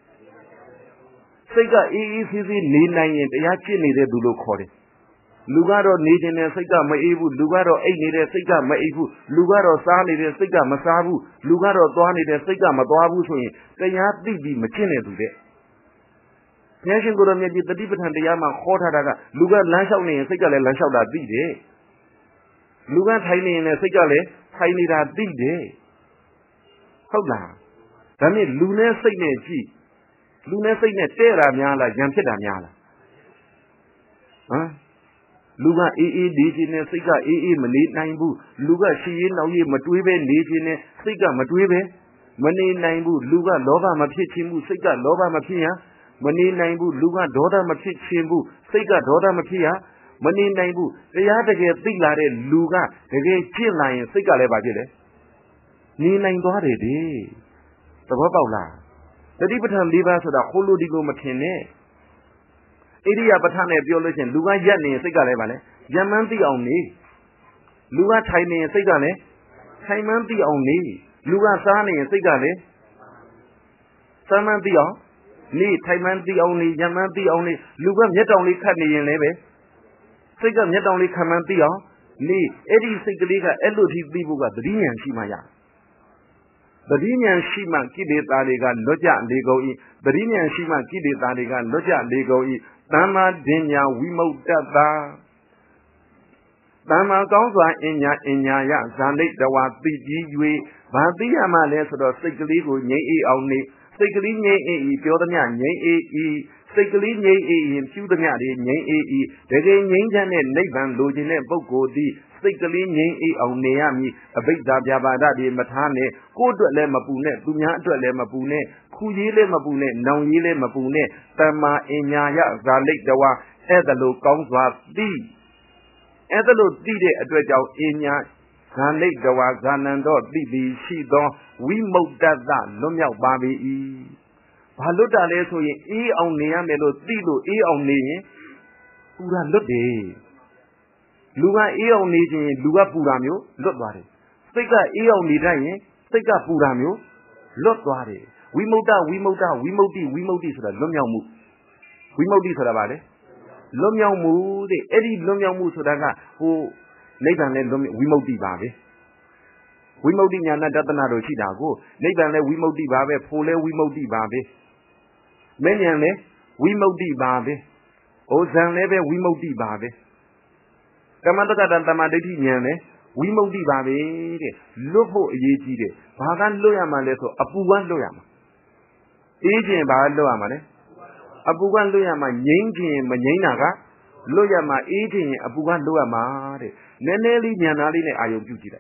အေးအေးဆေးဆေးနေနိုင်ရင်တရားကျင့်နေတဲ့သူလို့ခေါ်တယ်လူကတော့နေခြင်းနဲ့စိတ်ကမအေးဘူးလူကတော့အိတ်နေတဲ့စိတ်ကမအိတ်ဘူးလူကတော့စားနေတဲ့စိတ်ကမစားဘူးလူကတော့သွားနေတဲ့စိတ်ကမသွားဘူးဆိုရင်တရားသိပြီးမကျင့်တဲ့သူတဲ့ဘုရားရှင်ကိုယ်တော်မြတ်ကြီးတတိပဋ္ဌာန်တရားမှာခေါ်ထားတာကလူကလမ်းလျှောက်နေရင်စိတ်ကလည်းလမ်းလျှောက်တာသိတယ်လူကထိုင်နေရင်လည်းစိတ်ကလည်းထိုင်နေတာသိတယ်ဟုတ်လားဒါနဲ့လူနဲ့စိတ်နဲ့ကြည့်လူနဲ့စိတ်နဲ့တဲ့တာများလားရံဖြစ်တာများလားဟမ်လူကအေးအေးနေခြင်းနဲ့စိတ်ကအေးအေးမနေနိုင်ဘူးလူကရှည်ရေးနောက်ရေးမတွေးပဲနေခြင်းနဲ့စိတ်ကမတွေးပဲမနေနိုင်ဘူးလူကလောဘမဖြစ်ခြင်းဘူးစိတ်ကလောဘမဖြစ်ရမနေနိုင်ဘူးလူကဒေါသမဖြစ်ခြင်းဘူးစိတ်ကဒေါသမဖြစ်ရမနေနိုင်ဘူးတရားတကယ်သိလာတဲ့လူကတကယ်ကျင့်လာရင်စိတ်ကလည်းပါဖြစ်တယ်နေနိုင်သွားတယ်ဒီသဘောပေါက်လားတတိပဋ္ဌာန်၄ပါးဆိုတာဟိုလိုဒီလိုမထင်နဲ့ဣရိယာပဋ္ဌာန်နဲ့ပြောလို့ချင်းလူကရက်နေရင်စိတ်ကလည်းပါလေရမှန်းသိအောင်နေလူကထိုင်နေရင်စိတ်ကလည်းထိုင်မှန်းသိအောင်နေလူကစားနေရင်စိတ်ကလည်းစားမှန်းသိအောင်နေထိုင်မှန်းသိအောင်နေရမှန်းသိအောင်နေလူကမျက်တောင်လေးခတ်နေရင်လည်းပဲစိတ်ကမျက်တောင်လေးခံမှန်းသိအောင်နေအဲ့ဒီစိတ်ကလေးကအဲ့လိုထိသိဖို့ကသတိဉာဏ်ရှိမှရသတိဉာဏ်ရှိမှကိလေသာတွေကလွတ်ကြလေကုန်၏သတိဉာဏ်ရှိမှကိလေသာတွေကလွတ်ကြလေကုန်၏သမ္မာဒိညာဝိမု क्त တာသမ္မာကောင်းစွာအညာယဇာနိတဝါသိပြီး၍ဘာသိရမှလဲဆိုတော့စိတ်ကလေးကိုငြိမ်းအေးအောင်နေစိတ်ကလေးငြိမ်းအေးဤပြောသမျှငြိမ်းအေးဤစိတ်ကလေးငြိမ်းအေးရင်ပြုသမျှတွေငြိမ်းအေးဤတကယ်ငြိမ်းချမ်းတဲ့နိဗ္ဗာန်လိုချင်တဲ့ပုဂ္ဂိုလ်သည်စိတ်ကလေးငြိမ်းအေးအောင်နေရမည်အဘိဓါပြပါဒတွေမထားနဲ့ကိုယ့်အတွက်လည်းမပူနဲ့သူများအတွက်လည်းမပူနဲ့ခူရေးလည်းမပူနဲ့နောင်ရေးလည်းမပူနဲ့သမ္မာအညာယဇာလိတဝါအဲ့ဒါလိုကောင်းစွာသိအဲ့ဒါလိုသိတဲ့အတွက်ကြောင့်အညာဇာလိတဝါဇာနံတော့သိပြီးရှိသောဝိမု क्त တလွတ်မြောက်ပါ၏ဘာလွတ်တာလဲဆိုရင်အေးအောင်နေရမယ်လို့သိလို့အေးအောင်နေရင်ပူတာလွတ်တယ်လူကအေးအောင်နေခြင်းလူကပူတာမျိုးလွတ်သွားတယ်စိတ်ကအေးအောင်နေတတ်ရင်စိတ်ကပူတာမျိုးလွတ်သွားတယ်ဝိမု क्त ဝိမု क्त ဝိမု tti ဆိုတာလွတ်မြောက်မှုဝိမု tti ဆိုတာဗာလေလွတ်မြောက်မှုတဲ့အဲ့ဒီလွတ်မြောက်မှုဆိုတာကဟိုနိဗ္ဗာန်လည်းဝိမု tti ပါပဲဝိမု tti ညာဏတတနာတို့ရှိတာကိုနိဗ္ဗာန်လည်းဝိမု tti ပါပဲဖို့လည်းဝိမု tti ပါပဲမဉ္ဇဉ်လည်းဝိမု tti ပါပဲဩဇံလည်းပဲဝိမု tti ပါပဲကမ္မတက္ကတံတမ္မာဒိဋ္ဌိဉာဏ်လည်းဝိမု tti ပါပဲတဲ့လွတ်ဖို့အရေးကြီးတယ်ဘာကလွတ်ရမှာလဲဆိုအပူကလွတ်ရမှာအေးခြင်းဘာလွတ်ရမှာလဲအပူကလွတ်ရမှာငြိမ်းခြင်းမငြိမ်းတာကလွတ်ရမှာအေးခြင်းအပူကလွတ်ရမှာတဲ့နည်းနည်းလေးဉာဏ်သားလေးနဲ့အာယုံပြုကြည့်လိုက်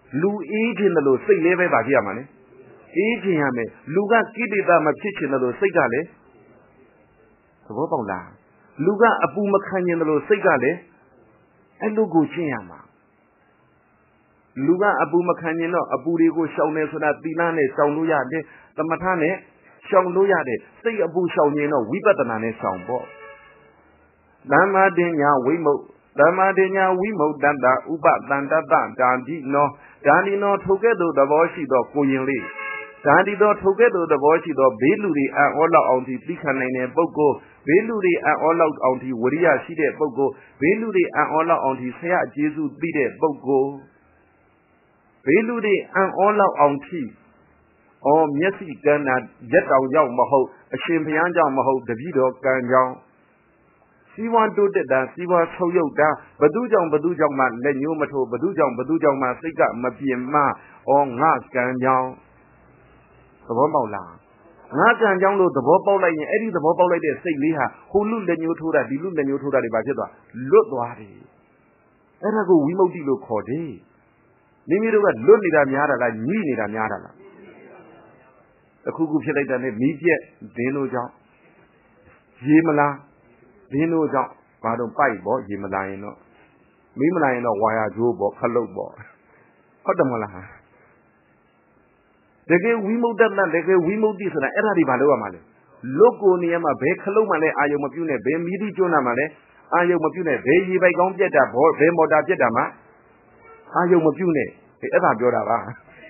လူအေးခြင်းလို့စိတ်လေးပဲပါကြည့်ရမှာလေအေးခြင်းရမယ်လူကကိလေသာမဖြစ်ခြင်းလို့စိတ်ကလည်းသဘောပေါက်လားလူကအပူမခံခြင်းလို့စိတ်ကလည်းအဲ့လိုကိုရှင်းရမှာလူကအပူမခံခြင်းတော့အပူတွေကိုရှောင်နေဆိုတာသီလနဲ့ရှောင်လို့ရတယ်သမထနဲ့ရှောင်လို့ရတယ်စိတ်အပူရှောင်ခြင်းတော့ဝိပဿနာနဲ့ရှောင်ပေါ့သမ္မာပညာဝိမုတ်သမ္မာပညာဝိမုတ်တတ္တဥပတန္တတဓာတိနောထိုကဲ့သို့သဘောရှိသောကိုရင်လေးဓာတိသောထိုကဲ့သို့သဘောရှိသောဘေးလူတွေအံ့ဩလောက်အောင်ထိသိခံနိုင်တဲ့ပုဂ္ဂိုလ်ဘေးလူတွေအံ့ဩလောက်အောင်ထိဝရိယရှိတဲ့ပုဂ္ဂိုလ်ဘေးလူတွေအံ့ဩလောက်အောင်ထိဆရာကျေးဇူးသိတဲ့ပုဂ္ဂိုလ်ဘေးလူတွေအံ့ဩလောက်အောင်ထိမျက်စိကန်းတာရက်တောင်ရောက်မဟုတ်အရှင်ဘုရားကြောင့်မဟုတ်တပည့်တော်ကံကြောင့်စီဝါတိုးတက်တာစီဝါဆုပ်ယုပ်တာဘသူကြောင့်မှလက်ညှိုးမထိုးဘသူကြောင့်မှစိတ်ကမပြင်းမငါကံကြောင့်သဘောပေါက်လားငါကံကြောင့်လို့သဘောပေါက်လိုက်ရင်အဲ့ဒီသဘောပေါက်လိုက်တဲ့စိတ်လေးဟာဟိုလူလက်ညှိုးထိုးတာဒီလူလက်ညှိုးထိုးတာတွေပါဖြစ်သွားလွတ်သွားတယ်အဲ့ဒါကိုဝိမု ക്തി လို့ခေါ်တယ်မိမိတို့ကလွတ်နေတာများတာလားညှိနေတာများတာလားအခုဖြစ်လိုက်တဲ့မီးပြက်ဒင်းတို့ကြောင့်ရေမလားဒင်းတို့ကြောင့်ဘာတော့ပိုက်ပေါ့ရေမလာရင်တော့မီးမလာရင်တော့ဝါယာကျိုးပေါ့ခလုတ်ပေါ့ဟုတ်တယ်မလားတကယ်ဝိမု တ္တတကယ်ဝိမု ക്തി ဆိုတာအဲ့ဒါဒီဘာလို့ရမှာလဲလွတ်ကိုနေရမှာဘယ်ခလုတ်မှလည်းအာယုံမပြုတ်နဲ့ဘယ်မီးတိကျွန်းတာမှလည်းအာယုံမပြုတ်နဲ့ဘယ်ရေပိုက်ကောင်းပြက်တာဘယ်မော်တာပြက်တာမှအာယုံမပြုတ်နဲ့အဲ့ဒါပြောတာပါ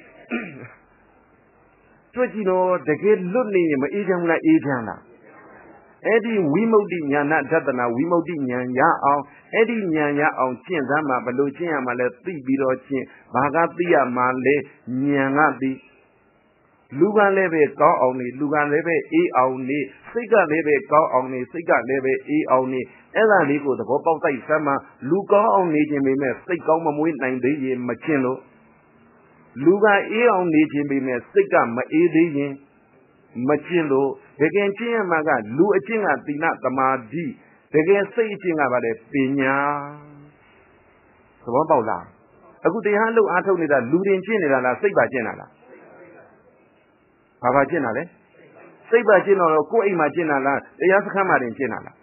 တွေ့ကြည့်တော့တကယ်လွတ်နေရင်မအေးချမ်းဘူးလားအေးချမ်းလားအဲ့ဒီဝိမု ക്തി ဉာဏဒသနာဝိမု ക്തി ဉာဏ်ရအောင်အဲ့ဒီဉာဏ်ရအောင်ကျင့်သမ်းမှာဘလို့ကျင့်ရမှာလဲသိပြီးတော့ကျင့်ဘာကသိရမှာလဲဉာဏ်ကသိလူကလည်းပဲကောင်းအောင်နေလူကလည်းပဲအေးအောင်နေစိတ်ကလည်းပဲကောင်းအောင်နေစိတ်ကလည်းပဲအေးအောင်နေအဲ့ဒါလေးကိုသဘောပေါက်တိုက်စမ်းမှာလူကောင်းအောင်နေခြင်းပေမဲ့စိတ်ကောင်းမမွေးနိုင်သေးရင်မကျင့်လို့လူကအေးအောင်နေခြင်းပေမဲ့စိတ်ကမအေးသေးရင်မကျင့်လို့တကယ်ကျင့်ရမှာကလူအကျင့်ကသီလသမာဓိတကယ်စိတ်အကျင့်ကပါလေပညာသဘောပေါက်လားအခုတရားလို့အားထုတ်နေတာလူတင်ကျင့်နေတာလားစိတ်ပါကျင့်တာလားဘာကျင့်တာလဲစိတ်ပါကျင့်တော့ကိုယ်အိမ်မှာကျင့်တာလားတရားစခန်းမှာတင်ကျင့်တာလား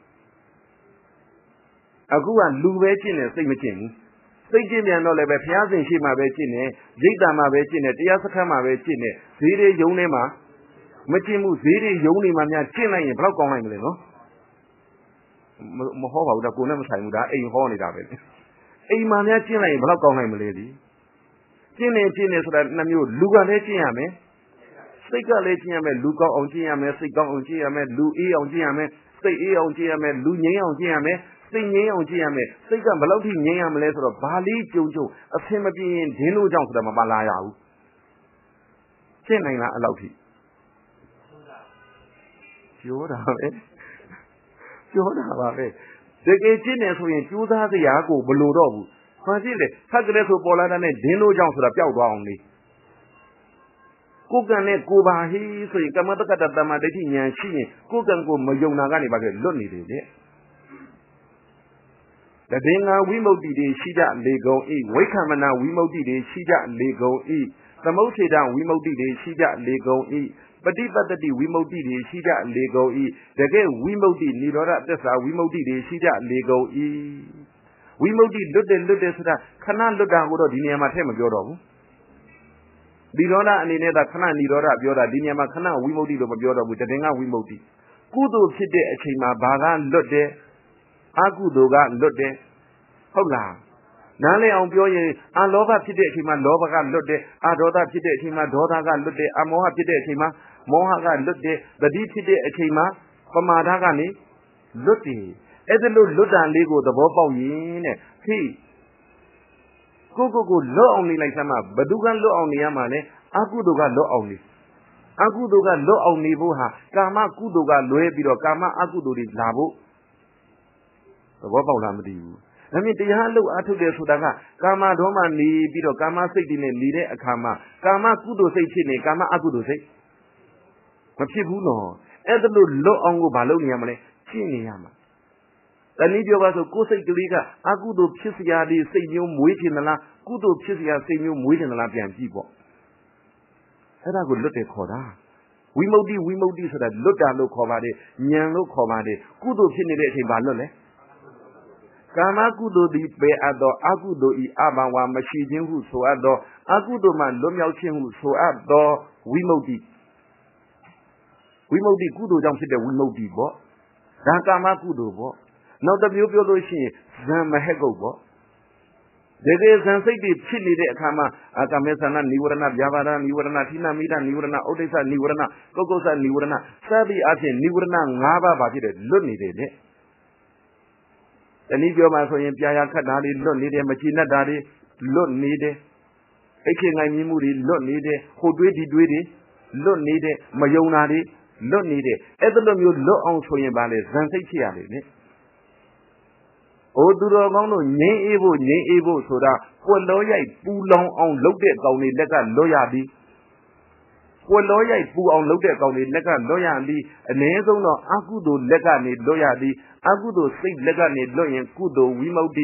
အခုကလူပဲကျင့်တယ်စိတ်မကျင့်ဘူးစိတ်ကျင့်ပြန်တော့လည်းပဲဘုရားရှင်ရှိမှပဲကျင့်တယ်ရိတ်တာမှာပဲကျင့်တယ်တရားစခန်းမှာပဲကျင့်တယ်ဈေးတွေယုံထဲမှာမကျင့်ဘူးဈေးတွေယုံနေမှများကျင့်လိုက်ရင်ဘယ်တော့ကောင်းနိုင်မလဲနော်မဟောပါဘူးဒါကိုယ်နဲ့မဆိုင်ဘူးဒါအိမ်ဟောနေတာပဲအိမ်မှာများကျင့်လိုက်ရင်ဘယ်တော့ကောင်းနိုင်မလဲဒီကျင့်နေဆိုတာနှစ်မျိုးလူကလည်းကျင့်ရမယ်စိတ်ကလည်းကျင့်ရမယ်လူကောင်းအောင်ကျင့်ရမယ်စိတ်ကောင်းအောင်ကျင့်ရမယ်လူအေးအောင်ကျင့်ရမယ်စိတ်အေးအောင်ကျင့်ရမယ်လူငြိမ်းအောင်ကျင့်ရမယ်စိတ်ငြိမ်းအောင်ကျင့်ရမယ်စိတ်ကဘယ်လောက်ထိငြိမ်းရမလဲဆိုတော့ဘာလေးကြုံအဆင်မပြေရင်ဒင်းလို့ကြောင့်ဆိုတာမပါလာရဘူးကျင့်နိုင်လားအဲ့လောက်ထိပြောတာပါပဲတကယ်ကျင့်နေဆိုရင်ကြိုးစားစရာကိုမလိုတော့ဘူးဘာဖြစ်လဲဖတ်ကြတဲ့ဆိုပေါ်လာတဲ့ဒင်းလို့ကြောင့်ဆိုတာပျောက်သွားအောင်လေကိုယ်ကံနဲ့ကိုယ်ပါဟိဆိုရင်ကမ္မတက္ကတတမဒိဋ္ဌိဉာဏ်ရှိရင်ကိုယ်ကံကိုမယုံနာကနေပါခဲ့လွတ်နေတယ်လေတပင်္ဂဝိမု ക്തി တွေရှိကြလေကုန်ဤဝိက္ခမနာဝိမု ക്തി တွေရှိကြလေကုန်ဤသမုဋ္ဌေဒဝိမု ക്തി တွေရှိကြလေကုန်ဤပฏิပတ္တိဝိမု ക്തി တွေရှိကြလေကုန်ဤတကယ်ဝိမု ക്തി និရောဓသစ္စာဝိမု ക്തി တွေရှိကြလေကုန်ဤဝိမု ക്തി လွတ်တယ်ဆိုတာခဏလွတ်တာကိုတော့ဒီနေရာမှာထည့်မပြောတော့ဘူးនិရောဓအနေနဲ့သာခဏនិရောဓပြောတာဒီနေရာမှာခဏဝိမု ക്തി လို့မပြောတော့ဘူးတည်ငါဝိမု ക്തി ကုသိုလ်ဖြစ်တဲ့အချိန်မှာဘာကလွတ်တယ်အကုသိုလ်ကလွတ်တယ်ဟုတ်လားနားလည်အောင်ပြောရင်အလောဘဖြစ်တဲ့အချိန်မှာလောဘကလွတ်တယ်အဒေါသဖြစ်တဲ့အချိန်မှာဒေါသကလွတ်တယ်အမောဟဖြစ်တဲ့အချိန်မှာမောဟကလွတ်တယ်တတိဖြစ်တဲ့အချိန်မှာပမာဒကနေလွတ်တယ်အဲ့ဒါလို့လွတ်တာလေးကိုသဘောပေါက်ရင်တဲ့ဟိကိုလွတ်အောင်နေလိုက်စမ်းမှာဘသူကလွတ်အောင်နေရမှာလဲအကုသိုလ်ကလွတ်အောင်နေအကုသိုလ်ကလွတ်အောင်နေဖို့ဟာကာမကုသိုလ်ကလွဲပြီးတော့ကာမအကုသိုလ်တွေလာဖို့သဘောပေါက်လားမသိဘူးဒါမြင်တရားလို့အထုတ်တယ်ဆိုတာကကာမဒေါမနေပြီးတော့ကာမစိတ်တွေနဲ့နေတဲ့အခါမှာကာမကုသိုလ်စိတ်ဖြစ်နေကာမအကုသိုလ်စိတ်မဖြစ်ဘူးနော်အဲ့ဒါလို့လွတ်အောင်ကိုမလုပ်နေရမလဲရှင်းနေရမှာတနည်းပြောပါဆိုကိုယ်စိတ်ကလေးကအကုသိုလ်ဖြစ်စရာတွေစိတ်မျိုးမွေးချင်သလားကုသိုလ်ဖြစ်စရာစိတ်မျိုးမွေးချင်သလားပြန်ကြည့်ပေါ့အဲ့ဒါကိုလွတ်တယ်ခေါ်တာဝိမု ക്തി ဆိုတာလွတ်တာလို့ခေါ်ပါတယ်ဉာဏ်လို့ခေါ်ပါတယ်ကုသိုလ်ဖြစ်နေတဲ့အချိန်မှာလွတ်လေကာမကုသိုလ်သည်ပယ်အပ်သောအကုသိုလ်ဤအဘဝမရှိခြင်းဟုဆိုအပ်သောအကုသိုလ်မှလွတ်မြောက်ခြင်းဟုဆိုအပ်သောဝိမု ക്തിကုသိုလ်ကြောင့်ဖြစ်တဲ့ဝိမု ക്തിပေါ့ဒါကာမကုသိုလ်ပေါ့နောက်တစ်မျိုးပြောလို့ရှိရင်ဇံမဟက်ကုတ်ပေါ့တကယ်ဇံစိတ်တွေဖြစ်နေတဲ့အခါမှာအကမေသနာနိဝရဏဗျာပါဒနိဝရဏဌိနမိဒနိဝရဏဥဒိစ္စနိဝရဏကုက္ကုသနိဝရဏစသည်အဖြစ်နိဝရဏ၅ပါးပါဖြစ်တဲ့လွတ်နေတယ်လေတနည်းပြောမှဆိုရင်ပြာရခတ်တာတွေလွတ်နေတယ်မချီနှက်တာတွေလွတ်နေတယ်အိတ်ခေငိုင်မြင်မှုတွေလွတ်နေတယ်ဟိုတွေးဒီတွေးတွေလွတ်နေတယ်မယုံတာတွေလွတ်နေတယ်အဲ့လိုမျိုးလွတ်အောင်ဆိုရင်ပါလေဇံစိတ်ဖြစ်ရတယ်လေအိုသူတော်ကောင်းတို့ငြိမ်းအေးဖို့ဆိုတာပွက်လောရိုက်ပူလောင်အောင်လုပ်တဲ့ကောင်တွေလက်ကလွတ်ရသည်ပွက်လောရိုက်ပူအောင်လုပ်တဲ့ကောင်တွေလက်ကလွတ်ရသည်အ ਨੇ ဆုံးတော့အကုသိုလ်လက်ကနေလွတ်ရသည်အကုသိုလ်စိတ်လက်ကနေလွတ်ရင်ကုသိုလ်ဝိမု ക്തി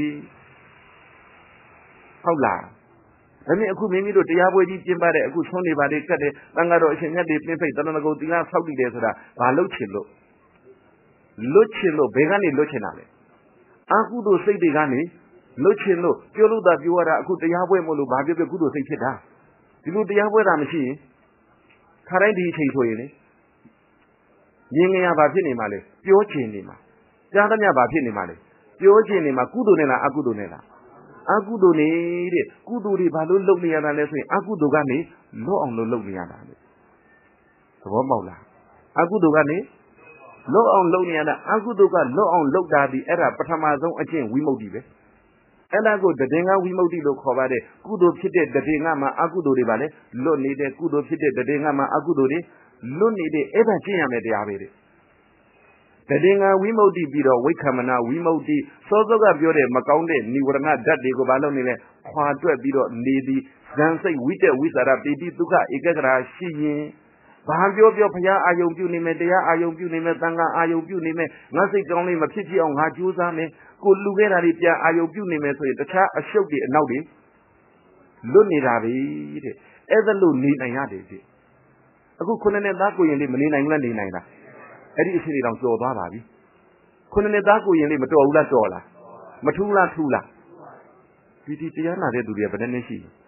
ဟုတ်လားဒါနဲ့အခုမိမိတို့တရားပွဲကြီးကျင်းပတဲ့အခုဆုံးနေပါလေကတ်တယ်တန်ဃာတော်အရှင်မြတ်တွေပြင်းဖိတ်တဏ္ဍကုံသီလဆောက်တည်တယ်ဆိုတာဘာလုပ်ချင်လို့လွတ်ချင်လို့ဘယ်ကနေလွတ်ချင်တာလဲအကုသိုလ်စိတ်တွေကနေလွတ်ချင်လို့ပြောလို့သာပြောရတာအခုတရားပွဲမို့လို့ဘာပြောပြောကုသိုလ်စိတ်ဖြစ်တာဒီလိုတရားပွဲတာမရှိရင်ခါတိုင်းဒီအချိန်ဆိုရင်လေမြင်ငရဘာဖြစ်နေမှာလဲပြောချင်နေမှာကြားသမျှဘာဖြစ်နေမှာလဲပြောချင်နေမှာကုသိုလ်နဲ့လားအကုသိုလ်နဲ့လားအကုသိုလ်နေတဲ့ကုသိုလ်တွေဘာလို့လုပ်နေရတာလဲဆိုရင်အကုသိုလ်ကနေလွတ်အောင်လုပ်နေရတာလေသဘောပေါက်လားအကုသိုလ်ကနေလွတ်အောင်လုပ်နေရတာအကုသိုလ်ကလွတ်အောင်လုပ်တာဒီအဲ့ဒါပထမဆုံးအကျင့်ဝိမု ക്തിပဲအဲ့ဒါကိုတည်ငါဝိမု ക്തിလို့ခေါ်ပါတယ်ကုသိုလ်ဖြစ်တဲ့တည်ငါမှာအကုသိုလ်တွေပါလေလွတ်နေတဲ့ကုသိုလ်ဖြစ်တဲ့တည်ငါမှာအကုသိုလ်တွေလွတ်နေတဲ့အဲ့ဒါကျင့်ရမယ်တရားပဲတဲ့တည်ငါဝိမု ക്തിပြီးတော့ဝိက္ခမနာဝိမု ക്തിစောစောကပြောတဲ့မကောင်းတဲ့និဝရဏဓာတ်တွေကိုဘာလို့နေလဲခွာတွက်ပြီးတော့နေသည်ဇံစိတ်ဝိတက်ဝိသရာပိတိဒုက္ခဧကဂရာရှိရင်ဘာပြောဘုရားအာယုံပြုနေမယ်တရားအာယုံပြုနေမယ်သံဃာအာယုံပြုနေမယ်ငါစိတ်ကောင်းလေးမဖြစ်ဖြစ်အောင်ငါကြိုးစားမယ်ကိုလူခဲ့တာတွေပြန်အာယုံပြုနေမယ်ဆိုရင်တခြားအရှုပ်တွေအနောက်တွေလွတ်နေတာပဲတဲ့အဲ့ဒါလို့နေနိုင်ရတယ်တဲ့အခုခုနှစ်သားကိုရင်လေးမနေနိုင်ဘူးလားနေနိုင်လားအဲ့ဒီအချိန်လေးတောင်ကြော်သွားပါပြီခုနှစ်သားကိုရင်လေးမတော်ဘူးလားတော်လားမထူးလားထူးလားဒီတရားနာတဲ့သူတွေကဘယ်နဲ့ရှိလဲ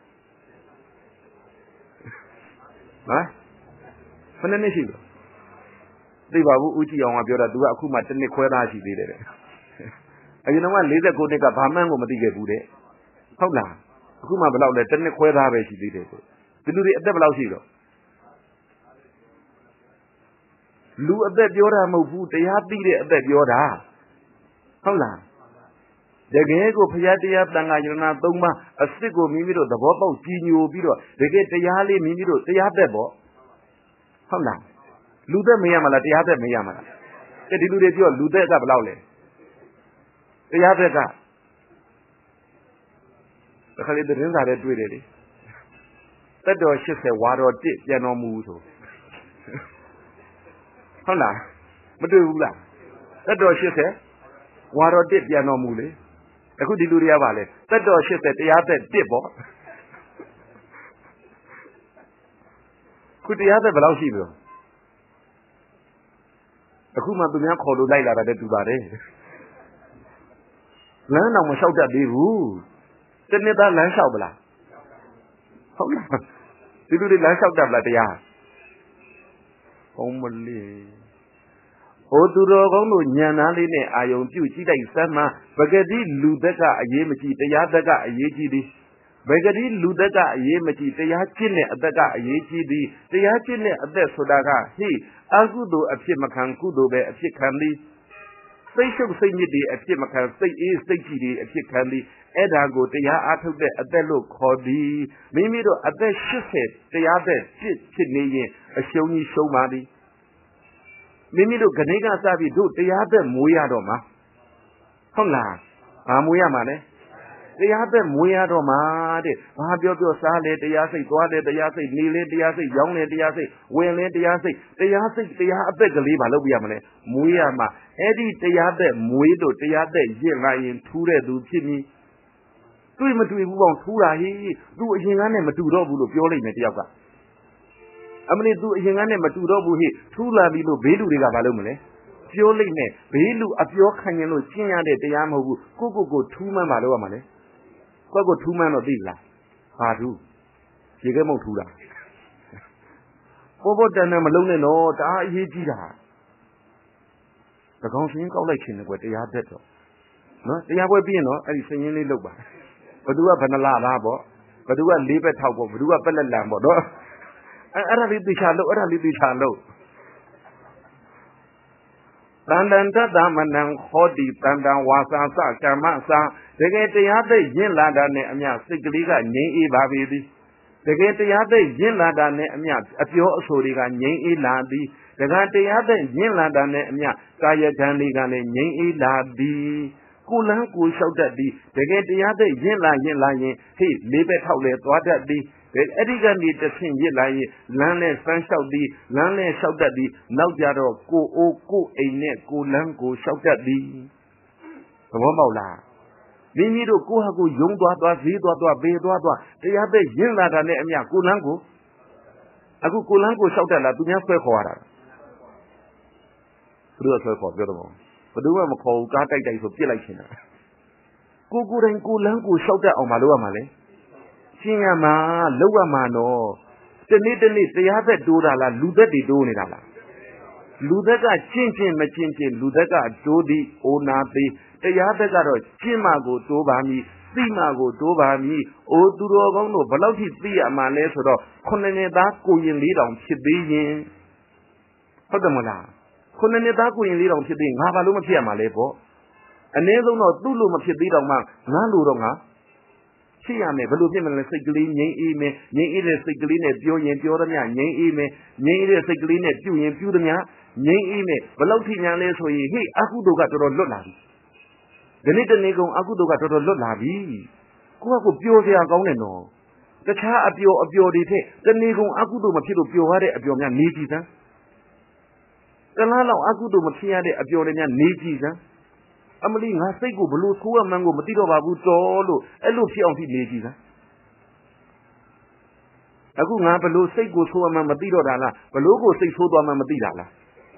ဟမ်ဘယ်နဲ့ရှိလို့သိပါဘူးဦးကြည်အောင်ကပြောတာ तू ကအခုမှတစ်နှစ်ခွဲသားရှိသေးတယ်တဲ့အရင်တော့49နှစ်ကဘာမှန်းကိုမသိခဲ့ဘူးတဲ့ဟုတ်လားအခုမှဘယ်လောက်လဲတစ်နှစ်ခွဲသားပဲရှိသေးတယ်ဒီလူတွေအသက်ဘယ်လောက်ရှိတော့လူအသက်ပြောတာမဟုတ်ဘူးတရားသိတဲ့အသက်ပြောတာဟုတ်လားတကယ်ကိုဘုရားတရားတန်ခါယရဏ3ပါးအစ်စ်ကိုမိမိတို့သဘောပေါက်ကြည်ညိုပြီးတော့တကယ်တရားလေးမိမိတို့တရားသက်ပေါ့ဟုတ်လားလူသက်မရမလားတရားသက်မရမလားဒီလူတွေပြောလူသက်ကဘယ်လောက်လဲတရားသက်ကတခါလေသတင်းစာထဲတွေ့တယ်လေသက်တော်80ဝါတော်1ပြန်တော်မူဆိုဟုတ်လားမတွေ့ဘူးလားသက်တော်80ဝါတော်1ပြန်တော်မူလေအခုဒီလူတွေကပါလေသက်တော်80တရားသက်1ပေါ့ခုတရားသက်ဘယ်လောက်ရှိပြီလဲအခုမှသူများခေါ်လို့လိုက်လာတာတည်းတူပါတယ်လမ်းတော့မလျှောက်တတ်သေးဘူးတနေ့သားလမ်းလျှောက်ပလားဟုတ်လားဒီလူတွေလမ်းလျှောက်တတ်ပလားတရားဘုံမလေးဟိုသူတော်ကောင်းတို့ညံသားလေးနဲ့အာယုံပြုတ်ကြည့်လိုက်စမ်းမှာပဂတိလူသက်ကအရေးမကြီးတရားသက်ကအရေးကြီးသည်ပဂတိလူသက်ကအရေးမကြီးတရားကျင့်တဲ့အသက်ကအရေးကြီးသည်တရားကျင့်တဲ့အသက်ဆိုတာကဟိအကုသိုလ်အဖြစ်မခံကုသိုလ်ပဲအဖြစ်ခံသည်စိတ်ရှုပ်စိတ်ညစ်တွေအဖြစ်မခံစိတ်အေးစိတ်ကြည်တွေအဖြစ်ခံသည်အဲ့ဒါကိုတရားအားထုတ်တဲ့အသက်လို့ခေါ်သည်မိမိတို့အသက်80တရားသက်ဖြစ်နေရင်အရှုံးကြီးရှုံးပါသည်မိမိတို့ခဏကစပြီးတို့တရားသက်မွေးရတော့မှာဟုတ်လားဘာမွေးရမှာလဲတရားသက်မွေးရတော့မှာတဲ့ဘာပြောစားလေတရားစိတ်သွားလေတရားစိတ်နေလေတရားစိတ်ရောင်းလေတရားစိတ်ဝင်လေတရားစိတ်တရားအသက်ကလေးဘာလုပ်ပြရမလဲမွေးရမှာအဲ့ဒီတရားသက်မွေးလို့တရားသက်ရင့်လာရင်ထူးတဲ့သူဖြစ်မည်တွေ့မတွေ့ဘူးပေါ့ထူးတာဟိသူအရင်ကနဲ့မတူတော့ဘူးလို့ပြောလိုက်မယ်တယောက်ကအမလေးသူအရင်ကနဲ့မတူတော့ဘူးဟိထူးလာပြီလို့ဘေးလူတွေကဘာလုပ်မလဲပြောလိုက်နဲ့ဘေးလူအပြောခံရင်လို့ကျင့်ရတဲ့တရားမဟုတ်ဘူးကိုထူးမှန်းပါလို့ရမှာလေကိုထူးမှန်းတော့သိလားဘာထူးရေခဲမုတ်ထူးတာပေါ်တန်တယ်မလုံးနဲ့တော့တအားအရေးကြီးတာသကောင်စင်းကောက်လိုက်ခြင်းနဲ့ကွတရားတက်တော့နော်တရားပွဲပြီးရင်တော့အဲ့ဒီစင်းရင်းလေးလုပ်ပါဘသူကဘယ်နှလားလားပေါ့ဘသူက၄ဘက်ထောက်ပေါ့ဘသူကပက်လက်လံပေါ့နော်အဲ့ဒါလေးသိချလို့တန်တန်တသမနံခောတိတန်တံဝါစာစကမ္မစာတကယ်တရားသိရင့်လာတာနဲ့အမျှစိတ်ကလေးကငြိမ်းအေးပါပေသည်တကယ်တရားသိရင့်လာတာနဲ့အမျှအပြောအဆိုတွေကငြိမ်းအေးလာသည်တကယ်တရားသိရင့်လာတာနဲ့အမျှကာယကံတွေကလည်းငြိမ်းအေးလာသည်ကိုလန်းကိုလျှောက်တတ်သည်တကယ်တရားသိရင့်လာရင်ဟေ့လေးဘက်ထောက်လဲသွားတတ်သည်အဲ့ဒီကနေတဆင့်ရစ်လာရင်လမ်းနဲ့စမ်းလျှောက်သည်လမ်းနဲ့လျှောက်တတ်သည်နောက်ကြတော့ကိုအိုးကိုအိမ်နဲ့ကိုလန်းကိုလျှောက်တတ်သည်သဘောပေါက်လားမိမိတို့ကိုဟာကိုယုံသွားဈေးသွားဘေးသွားတရားသိရင့်လာတာနဲ့အမျှကိုလန်းကိုအခုကိုလန်းကိုလျှောက်တတ်လားသူများဆွဲခေါ်ရတာဘယ်လိုဆွဲခေါ်ပြောတော့ဘယ်သူမှမခေါ်ဘူးကားတိုက်ဆိုပြစ်လိုက်ချင်တာကိုယ်တိုင်ကိုလန်းကိုလျှောက်တတ်အောင်မလုပ်ရမှာလဲရှင်းရမှာလောက်ရမှာတော့တနေ့တရားသက်တိုးတာလားလူသက်တွေတိုးနေတာလားလူသက်ကကျင့်မကျင့်လူသက်ကတိုးသည်အိုနာသေးတရားသက်ကတော့ကျင့်မှကိုတိုးပါမည်သိမှကိုတိုးပါမည်အိုသူတော်ကောင်းတို့ဘယ်လောက်ထိသိရမှာလဲဆိုတော့9နှစ်သားကိုရင်၄တောင်ဖြစ်သေးရင်ဟုတ်တယ်မလား9နှစ်သားကိုရင်၄တောင်ဖြစ်သေးငါဘာလို့မဖြစ်ရမှာလဲပေါ့အနည်းဆုံးတော့သူ့လိုမဖြစ်သေးတော့မှငါလိုတော့ငါဖြစ်ရမယ်ဘယ်လိုဖြစ်မလဲစိတ်ကလေးငြိမ်းအေးမယ်ငြိမ်းအေးတဲ့စိတ်ကလေးနဲ့ပြောရင်ပြောသမျှငြိမ်းအေးမယ်ငြိမ်းအေးတဲ့စိတ်ကလေးနဲ့ပြုရင်ပြုသမျှငြိမ်းအေးမယ်ဘယ်လောက်ထိညာလဲဆိုရင်ဟေ့အကုသိုလ်ကတော်တော်လွတ်လာပြီဒီနေ့တနေ့ကုန်အကုသိုလ်ကတော်တော်လွတ်လာပြီကိုကပျော်စရာကောင်းတယ်နော်တခြားအပျော်တွေထက်တနေ့ကုန်အကုသိုလ်မဖြစ်လို့ပျော်ရတဲ့အပျော်များနေကြည့်စမ်းတလားလောက်အကုသိုလ်မဖြစ်ရတဲ့အပျော်တွေများနေကြည့်စမ်းအမလီငါစိတ်ကိုဘလို့ဆိုးရမှန်းကိုမသိတော့ပါဘူးတော်လို့အဲ့လိုဖြစ်အောင်ဖြစ်နေကြည့်စမ်းအခုငါဘလို့စိတ်ကိုဆိုးရမှန်းမသိတော့တာလားဘလို့ကိုစိတ်ဆိုးသွားမှန်းမသိတာလား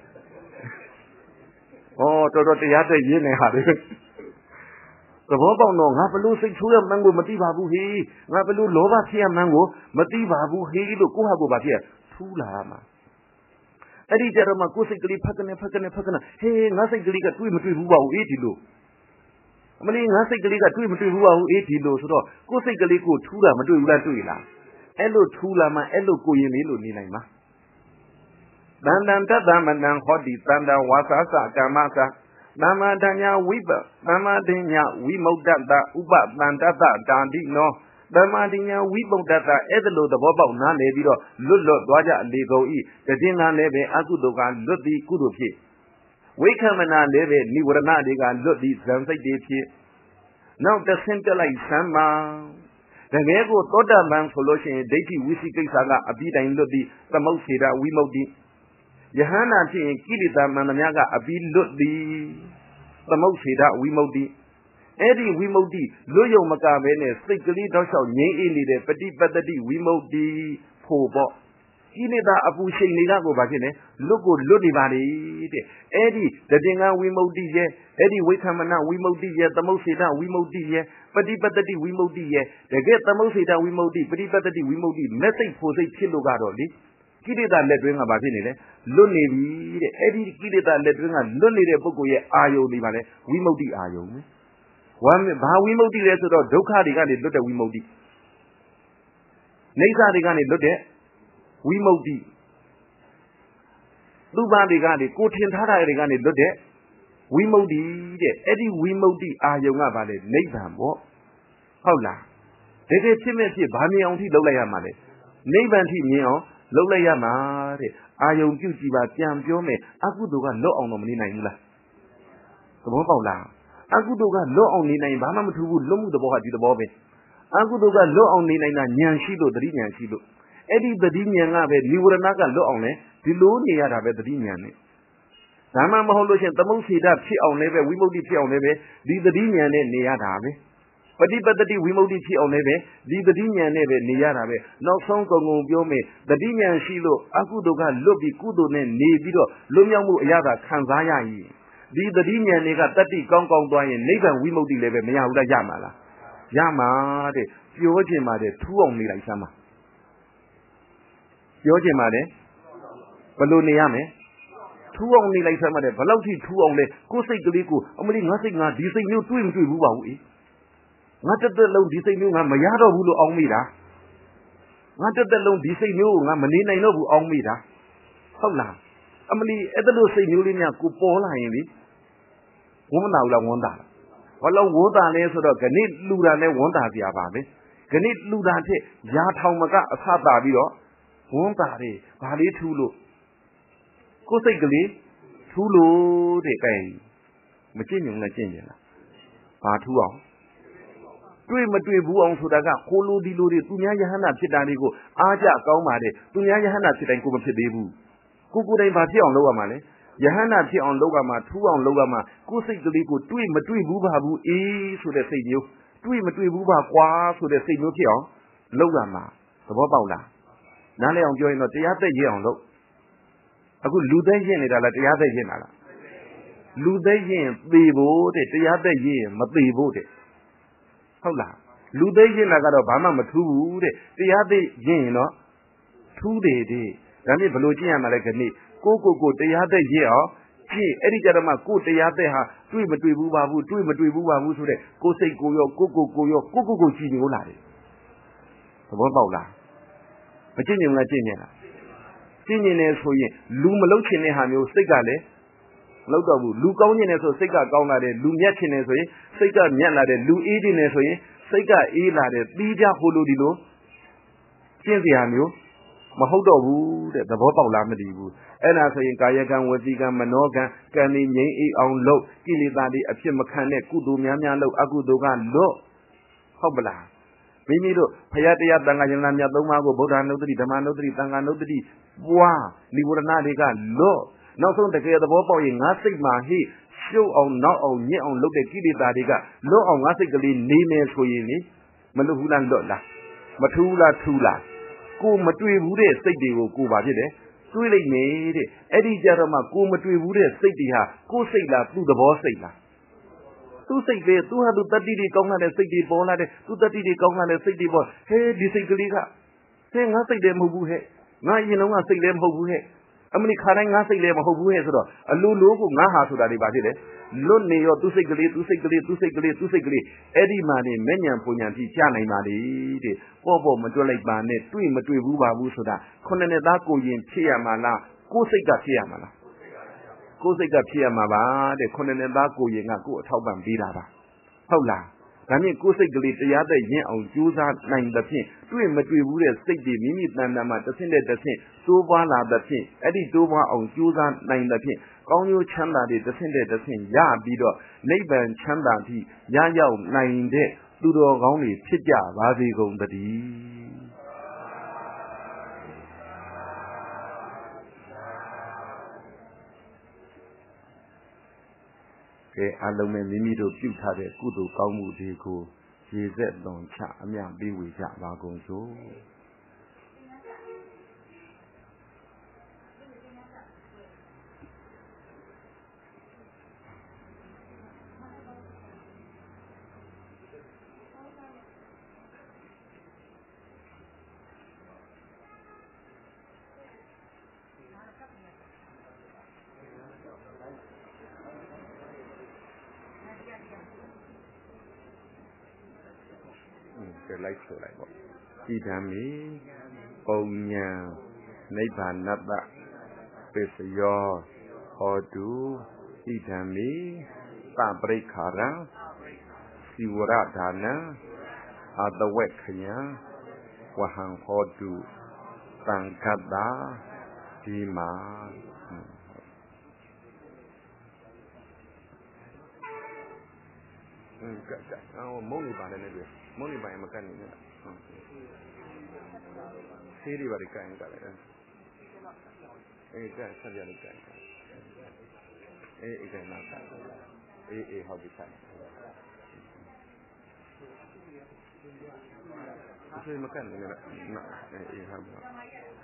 တော်တော်တရားတဲ့ရင်းနေဟာလေသဘောပေါက်တော့ငါဘလို့စိတ်ဆိုးရမှန်းကိုမသိပါဘူးဟေးငါဘလို့လောဘဖြစ်ရမှန်းကိုမသိပါဘူးဟေးလို့ကိုယ့်ဟာကိုယ်ပါဖြစ်ထူးလာမှာအဲ့ဒီကြတော့မှကိုယ်စိတ်ကလေးဖက်ကနေဟေးငါစိတ်ကလေးကတွေးမတွေ့ဘူးပါဘူးအေးဒီလိုအမလေးငါစိတ်ကလေးကတွေးမတွေ့ဘူးပါဘူးအေးဒီလိုဆိုတော့ကိုယ်စိတ်ကလေးကိုထူးတာမတွေ့ဘူးလားတွေ့လားအဲ့လိုထူးလာမှအဲ့လိုကိုရင်လေးလိုနေနိုင်မှာတန်တန်တသမနံဟောတိတန်တံဝါစာစကမ္မစာသမ္မာဒညာဝိပသမ္မာဒညာဝိမု ddත ဥပတန္တတတာတိနောသမ္မာဒညာဝိမု ddත အဲ့ဒါလိုသဘောပေါက်နားလည်ပြီးတော့လွတ်သွားကြလေကုန်ဤတည်ငါလည်းပဲအကုသိုလ်ကလွတ်သည်ကုသိုလ်ဖြစ်ဝိခမနာလည်းပဲနိဝရဏတွေကလွတ်သည်ဇံစိတ်တွေဖြစ်နောက်တဆင့်တက်လိုက်စမ်းပါတကယ်ကိုသောတာပန်ဆိုလို့ရှိရင်ဒိဋ္ဌိဝိသိကိစ္စကအပြီးတိုင်လွတ်သည်သမုတ်စေတာဝိမု ttiယဟန္တာဖြစ်ရင်ကိလေသာမှန်သမျှကအပြီးလွတ်သည်သမုတ်စေတာဝိမု ttiအဲ့ဒီဝိမု tti လွတ်ယုံမကပဲနဲ့စိတ်ကလေးတောက်လျှောက်ငြိမ်းအေးနေတဲ့ပฏิပတ္တိဝိမု tti ဖို့ပေါ့ကိလေသာအပူရှိန်တွေကကိုဘာဖြစ်လဲလွတ်ကိုလွတ်နေပါလေတဲ့အဲ့ဒီတတင်္ဂဝိမု tti ရဲ့အဲ့ဒီဝိသမနဝိမု tti ရဲ့သမုတ်စေတဝိမု tti ရဲ့ပฏิပတ္တိဝိမု tti ရဲ့တကယ်သမုတ်စေတဝိမု tti ပฏิပတ္တိဝိမု tti မဲ့စိတ်ဖို့စိတ်ဖြစ်လို့ကတော့လေကိလေသာလက်တွင်းကဘာဖြစ်နေလဲလွတ်နေပြီတဲ့အဲ့ဒီကိလေသာလက်တွင်းကလွတ်နေတဲ့ပုဂ္ဂိုလ်ရဲ့အာယုန်ဒီပါလေဝိမု tti အာယုန်ဘာဝိမု tti လဲဆိုတော့ဒုက္ခတွေကနေလွတ်တဲ့ဝိမု tti နိစ္စတွေကနေလွတ်တဲ့ဝိမု tti သူပါတွေကနေကိုထင်ထားတာတွေကနေလွတ်တဲ့ဝိမု tti တဲ့အဲ့ဒီဝိမု tti အာယုံကဘာလဲနိဗ္ဗာန်ပေါ့ဟုတ်လားတကယ်ဖြစ်မဲ့ဖြစ်ဘာမြင်အောင်ထိလုပ်လိုက်ရမှာလဲနိဗ္ဗာန်ထိမြင်အောင်လုပ်လိုက်ရမှာတဲ့အာယုံပြုကြည့်ပါပြန်ပြောမယ်အကုသိုလ်ကလွတ်အောင်တော့မနေနိုင်ဘူးလားသဘောပေါက်လားကုသိုလ်ကလွတ်အောင်နေနိုင်ဘာမှမထူးဘူးလွတ်မှုသဘောဟာဒီသဘောပဲအကုသိုလ်ကလွတ်အောင်နေနိုင်တာဉာဏ်ရှိလို့တတိဉာဏ်ရှိလို့အဲ့ဒီတတိဉာဏ်ကပဲនិဝရဏကလွတ်အောင်လဲဒီလိုနေရတာပဲတတိဉာဏ်နဲ့ဒါမှမဟုတ်လို့ရှိရင်သမုတ်စေတဖြစ်အောင်လည်းပဲဝိမု ക്തി ဖြစ်အောင်လည်းပဲဒီတတိဉာဏ်နဲ့နေရတာပဲပฏิပတ္တိဝိမု ക്തി ဖြစ်အောင်လည်းပဲဒီတတိဉာဏ်နဲ့ပဲနေရတာပဲနောက်ဆုံးကုံကုံပြောမယ်တတိဉာဏ်ရှိလို့အကုသိုလ်ကလွတ်ပြီးကုသိုလ်နဲ့နေပြီးတော့လွတ်မြောက်မှုအရသာခံစားရရင်ဒီတတိဉာဏ်တွေကတတ္တိကောင်းကောင်းသွားရင်နိဗ္ဗာန်ဝိမု ക്തി လည်းပဲမရဘူးလားရမှာလားရမှာတဲ့ပြောချင်ပါတယ်ထူးအောင်နေလိုက်စမ်းပါပြောချင်ပါတယ်ဘယ်လိုနေရမလဲထူးအောင်နေလိုက်စမ်းပါတယ်ဘယ်လောက်ထိထူးအောင်လဲကိုယ်စိတ်ကလေးကိုအမလီငါစိတ်ငါဒီစိတ်မျိုးတွေ့မတွေ့ဘူးပါဘူးအေးငါတက်တက်လုံးဒီစိတ်မျိုးငါမရတော့ဘူးလို့အောင်းမိတာငါတက်တက်လုံးဒီစိတ်မျိုးကိုငါမနေနိုင်တော့ဘူးအောင်းမိတာဟုတ်လားအမလီအဲ့ဒါလို့စိတ်မျိုးလေးများကိုပေါ်လာရင်လေဝမ်းမနာဘူးလားဝမ်းသာလားဘာလို့ဝမ်းသာလဲဆိုတော့ခဏလူတာနဲ့ဝမ်းသာပြပါပဲခဏလူတာထက်ရာထောင်မကအဆတာပြီးတော့ဝမ်းသာတယ်ဘာလေးထူးလို့ကိုယ်စိတ်ကလေးထူးလို့တဲ့ကဲမကြည့်မြင်နဲ့ကြည့်မြင်လားဘာထူးအောင်တွေ့မတွေ့ဘူးအောင်ဆိုတာကကိုလိုဒီလိုတွေသူများယဟန္တာဖြစ်တာတွေကိုအားကြကောင်းပါတယ်သူများယဟန္တာဖြစ်တိုင်းကိုမဖြစ်သေးဘူးကိုကိုယ်တိုင်ဘာဖြစ်အောင်လုပ်ရမှာလဲယဟန္တာဖြစ်အောင်လုပ်ရမှာထူးအောင်လုပ်ရမှာကိုယ်စိတ်ကလေးကိုတွေ့မတွေ့ဘူးပါဘူးအေးဆိုတဲ့စိတ်မျိုးတွေ့မတွေ့ဘူးပါကွာဆိုတဲ့စိတ်မျိုးဖြစ်အောင်လုပ်ရမှာသဘောပေါက်လားနားလည်အောင်ပြောရင်တော့တရားသက်ရအောင်လုပ်အခုလူသက်ရနေတာလားတရားသက်ရနေတာလားလူသက်ရင်သေဖို့တဲ့တရားသက်ရင်မသေဖို့တဲ့ဟုတ်လားလူသက်ရင်တာကတော့ဘာမှမထူးဘူးတဲ့တရားသက်ရင်တော့ထူးတယ်တဲ့ဒါနဲ့ဘယ်လိုကြည့်ရမှာလဲခဏကိုတရားသက်ရအောင်ကြည့်အဲ့ဒီကြတော့မှကိုတရားသက်ဟာတွေ့မတွေ့ဘူးပါဘူးတွေ့မတွေ့ဘူးပါဘူးဆိုတဲ့ကိုစိတ်ကိုရောကိုရောကိုကြည့်နေလို့လားတဲ့သဘောပေါက်လားမကြည့်မြင်လားကြည့်မြင်လားကြည့်မြင်နေဆိုရင်လူမလုံးချင်တဲ့ဟာမျိုးစိတ်ကလည်းမလုံးတော့ဘူးလူကောင်းချင်တယ်ဆိုစိတ်ကကောင်းလာတယ်လူမြတ်ချင်တယ်ဆိုရင်စိတ်ကမြတ်လာတယ်လူအေးတင်တယ်ဆိုရင်စိတ်ကအေးလာတယ်ပြီးကြဟိုလိုဒီလိုကျင့်စရာမျိုးမဟုတ်တော့ဘူးတဲ့သဘောပေါက်လားမသိဘူးအဲ့ဒါဆိုရင်ကာယကံဝစီကံမနောကံကံဒီငြိမ်းအေးအောင်လုပ်ကိလေသာတွေအဖြစ်မခံတဲ့ကုသိုလ်များများလုပ်အကုသိုလ်ကလွတ်ဟုတ်ပလားမိမိတို့ဖရာတရားတန်ခါယန္တာမြတ်သုံးပါးကိုဗုဒ္ဓနုတ္တိဓမ္မနုတ္တိသံဃာနုတ္တိပွားနိဝရဏတွေကလွတ်နောက်ဆုံးတကယ်သဘောပေါက်ရင်ငါစိတ်မှာဟိရှုပ်အောင်နောက်အောင်ညစ်အောင်လုပ်တဲ့ကိလေသာတွေကလွတ်အောင်ငါစိတ်ကလေးနေမယ်ဆိုရင်လေမလွတ်ဘူးလားလွတ်လားမထူးလားထူးလားကိုမတွေ့ဘူးတဲ့စိတ်တွေကိုကိုပါဖြစ်တယ်တွေးလိုက်မယ်တဲ့အဲ့ဒီကြတော့မှကိုမတွေ့ဘူးတဲ့စိတ်တွေဟာကိုစိတ်လားသူ့သဘောစိတ်လားသူ့စိတ်ပဲသူဟာသူတတ္တိတွေကောင်းလာတဲ့စိတ်တွေပေါ်လာတဲ့သူတတ္တိတွေကောင်းလာတဲ့စိတ်တွေပေါ်ဟဲဒီစိတ်ကလေးကဟဲငါစိတ်လည်းမဟုတ်ဘူးဟဲ့ငါရင်လုံးကစိတ်လည်းမဟုတ်ဘူးဟဲ့အမလီခါတိုင်းငါစိတ်လည်းမဟုတ်ဘူးဟဲ့ဆိုတော့အလိုလိုကိုငါဟာဆိုတာတွေပါဖြစ်တယ်လွတ်နေရောသူစိတ်ကလေးအဲ့ဒီမှာနေမဲ့ညံပူညံပြီးကြားနိုင်ပါလေတဲ့ပေါ့မတွေ့လိုက်ပါနဲ့တွေ့မတွေ့ဘူးပါဘူးဆိုတာခုနှစ်နှစ်သားကိုရင်ဖြစ်ရမှာလားကိုယ်စိတ်ကဖြစ်ရမှာလားကိုယ်စိတ်ကဖြစ်ရမှာပါတဲ့ခုနှစ်နှစ်သားကိုရင်ကကိုယ်အထောက်ပံ့ပေးတာပါဟုတ်လားဒါနဲ့ကိုယ်စိတ်ကလေးတရားသက်ရင်အောင်ကြိုးစားနိုင်သဖြင့်တွေ့မတွေ့ဘူးတဲ့စိတ်တွေမိမိတဏ္ဍာမှာတစ်ဆင့်နဲ့တစ်ဆင့်တိုးပွားလာသဖြင့်အဲ့ဒီတိုးပွားအောင်ကြိုးစားနိုင်သဖြင့်ကောင်းကျိုးချမ်းသာတွေတစ်ဆင့်နဲ့တစ်ဆင့်ရပြီးတော့နိဗ္ဗာန်ချမ်းသာထိရရောက်နိုင်တဲ့သူတော်ကောင်းတွေဖြစ်ကြပါစေကုန်သတည်းကဲအလုံးမဲ့မိမိတို့ပြုထားတဲ့ကုသိုလ်ကောင်းမှုတွေကိုရေစက်သွန်ချအမြပေးဝေကြပါကုန်စို့လိုက်ဆိုလိုက်ပေါ့ဣဒံမိပုံညာနိဗ္ဗာနတ္တပစ္စယောဟောတုဣဒံမိသပရိခါရံစီဝရဒါနံအာတဝက်ခယံဝဟံဟောတုသံဃတ္တာဒီမာမုန်းနေပါနဲ့လည်းမုန်းနေပါရင်မကတ်နေနဲ့ဆေးတွေပါလေကတ်ရင်ကတ်လိုက်ကတ်ဆက်ပြလို့ကတ်ကတ်နာကတ်ဟုတ်ပြီကတ်ဆေးမကတ်နေနဲ့ဟုတ်ပါဟမ်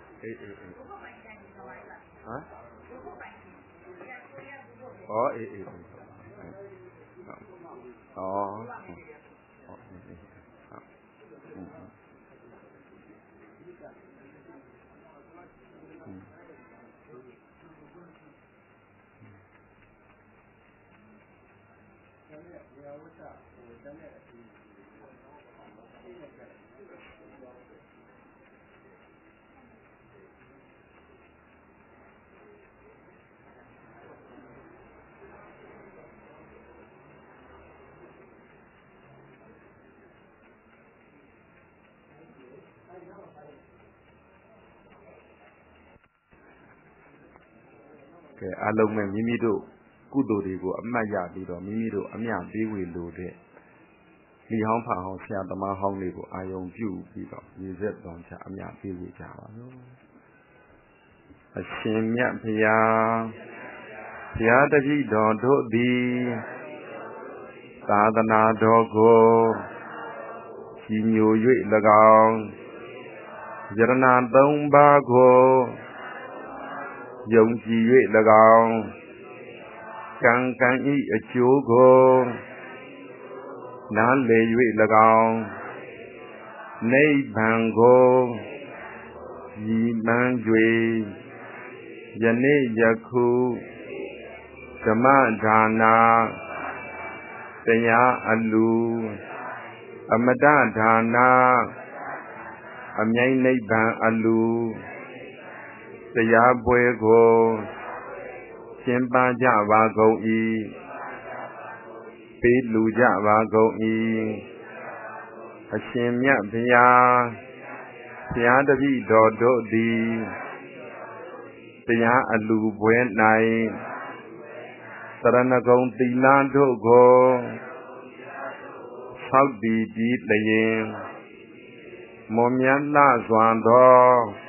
ကဲအလုံးမဲ့မိမိတို့ကုသိုလ်တွေကိုအမှတ်ရပြီးတော့မိမိတို့အမျှပေးဝေလို့တဲ့လီဟောင်းဖဟောင်းဆရာသမားဟောင်းတွေကိုအာယုံပြုပြီးတော့ရည်စက်တော်ချအမျှပေးဝေကြပါစို့အရှင်မြတ်ဘုရားဘုရားတပည့်တော်တို့သည်သာသနာတော်ကိုကြီးညို၍၎င်းယရဏသုံးပါးကိုယုံကြည်၍၎င်းကံကံဤအကျိုးကိုနားလည်၍၎င်းနိဗ္ဗာန်ကိုရည်မှန်း၍ယနေ့ယခုဓမ္မဒါနာတရားအလူအမတဒါနာအမြိုင်နိဗ္ဗာန်အလူတရားပွဲကိုကျင်းပကြပါကုန်၏ပေးလူကြပါကုန်၏အရှင်မြတ်ဘုရားဘုရားတပည့်တော်တို့သည်တရားအလူပွဲ၌သရဏဂုံသီလတို့ကိုဆောက်တည်ပြီးလျင်မောမြတ်လှစွာသော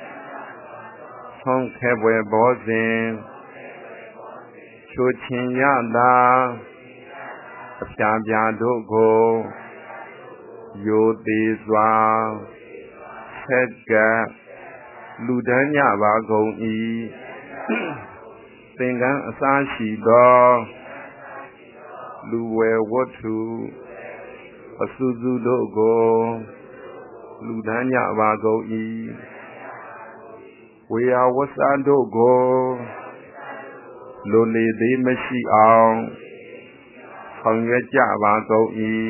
ဆုံးခဲပွဲဘောဇဉ်ချိုချင်ရတာအပြာပြာတို့ကိုယိုသေးစွာဆက်ကလူဒန်းကြပါကုန်၏သင်္ကန်းအစားရှိသောလူဝယ်ဝတ္ထုအစုစုတို့ကိုလူဒန်းကြပါကုန်၏ဝေယဝဆတို့ကိုလိုလေသေးမရှိအောင်ဆောင်ရွက်ကြပါကုန်၏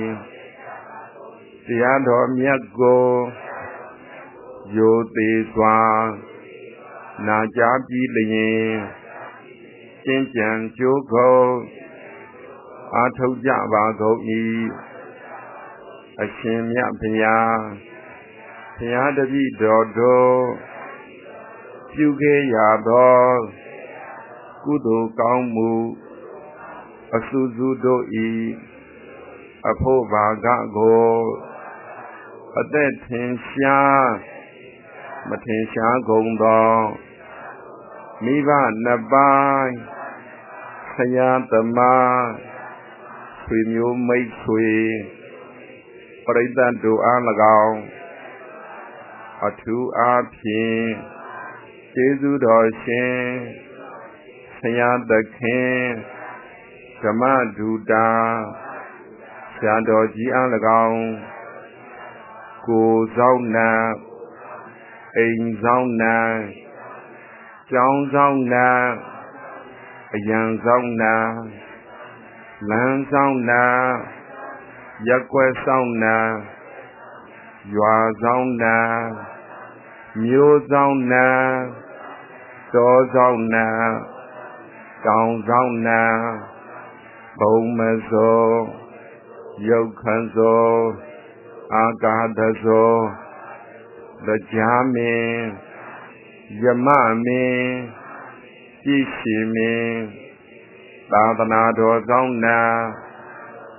တရားတော်မြတ်ကိုယိုသေးစွာနာကြားပြီးလျင်ကျင့်ကြံကြိုးကုပ်အားထုတ်ကြပါကုန်၏အရှင်မြတ်ဘုရားဘုရားတပည့်တော်တို့ပြုခဲ့ရသောကုသိုလ်ကောင်းမှုအစုစုတို့၏အဖို့ဘာကကိုအသက်ထင်ရှားမထင်ရှားကုန်သောမိဘနှစ်ပိုင်းဆရာသမားဆွေမျိုးမိတ်ဆွေပရိသတ်တို့အား၎င်းအထူးအားဖြင့်ကျေးဇူးတော်ရှင်ဆရာသခင်ဓမ္မဒုတာဆရာတော်ကြီးအား၎င်းကိုဆောင်နာအိမ်ဆောင်နာကျောင်းဆောင်နာအယံဆောင်နာလမ်းဆောင်နာရက်ွယ်ဆောင်နာရွာဆောင်နာမြို့ဆောင်နာတောဆောင်နာတောင်ဆောင်နာဘုံမစောရုပ်ခန်းစောအာကာသစောတရားမင်းယမမင်းကြည်ရှင်မင်းသာသနာတော်ဆောင်နာ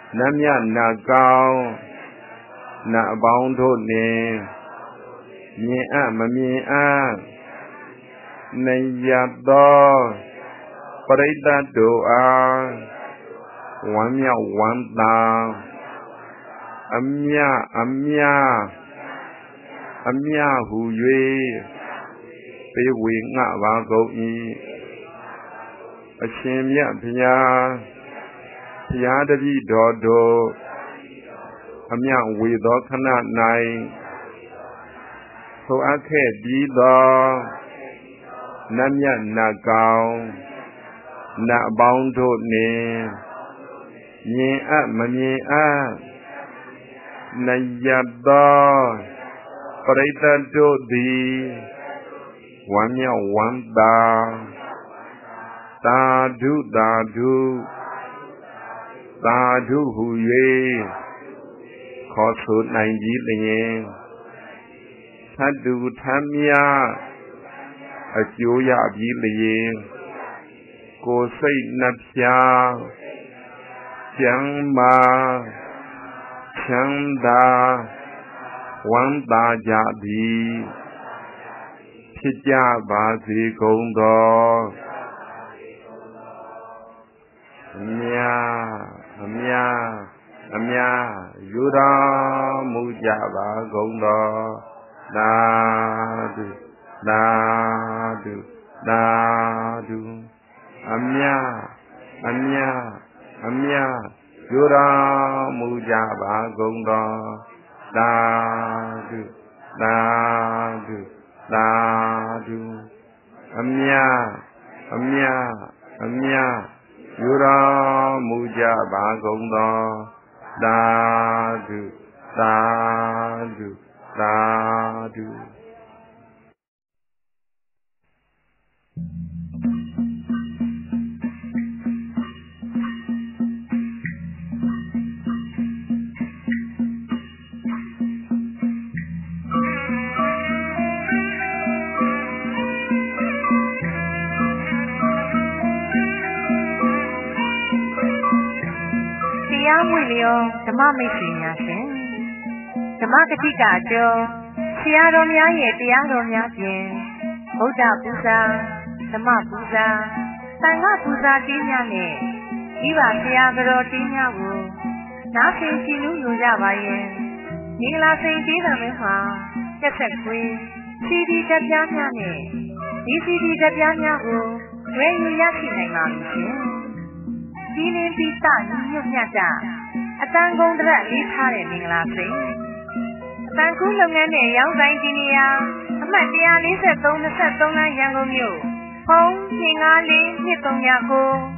နတ်မြတ်နတ်ကောင်းနတ်အပေါင်းတို့နှင့်မြင်အပ်မမြင်အပ်နေရသောပရိသတ်တို့အားဝမ်းမြောက်ဝမ်းသာအမြဟု၍ပေးဝေငှပါကုန်၏အရှင်မြတ်ဘုရားတပည့်တော်တို့အမြဝေသောခဏ၌ဆိုအပ်ခဲ့ပြီးသောနတ်မြတ်နတ်ကောင်းနတ်အပေါင်းတို့နှင့်မြင်အပ်မမြင်အပ်နေရသောပရိသတ်တို့သည်ဝမ်းမြောက်ဝမ်းသာသာဓုသာဓုဟု၍ခေါ်ဆိုနိုင်ကြလျင်သတ္တုထမ်းမြအကျိုးရပြီလျင်ကိုယ်စိတ်နှပြကျမ်းမာချမ်းသာဝမ်းသာကြသည်ဖြစ်ကြပါစေကုန်သောအမြယူတော်မူကြပါကုန်သောသာဓုအမြယူတော်မူကြပါကုန်သောသာဓုအမြယူတော်မူကြပါကုန်သောသာဓုတရားဝိလျောဓမ္မမိတ်ဆွေများရှင်ဓမ္မကတိကအကျော်ဆရာတော်များရဲ့တရားတော်များဖြင့်ဗုဒ္ဓပူဇာဓမ္မပူဇာသံဃာပူဇာတင်းများနဲ့ဒီပါဆရာတော်တင်းများကိုနားဆင်ကြည့်လို့ရကြပါရဲ့မင်္ဂလာစိန်ကျေးဇူးများမှာတက်ဆက်ခွေး CD တက်ပြားများနဲ့ဒီ CD တက်ပြားများကိုဝယ်ယူရရှိနိုင်ပါပြီရှင်ဒီလင်းပိစညွတ်မြတ်တာအတန်ကုန်တရက်လေးထားတဲ့မင်္ဂလာစိန်အတန်ကူးလုပ်ငန်းနဲ့ရောင်းဆိုင်ဒီနေရာအမှတ်143 23လမ်းရန်ကုန်မြို့ဖုန်း 54239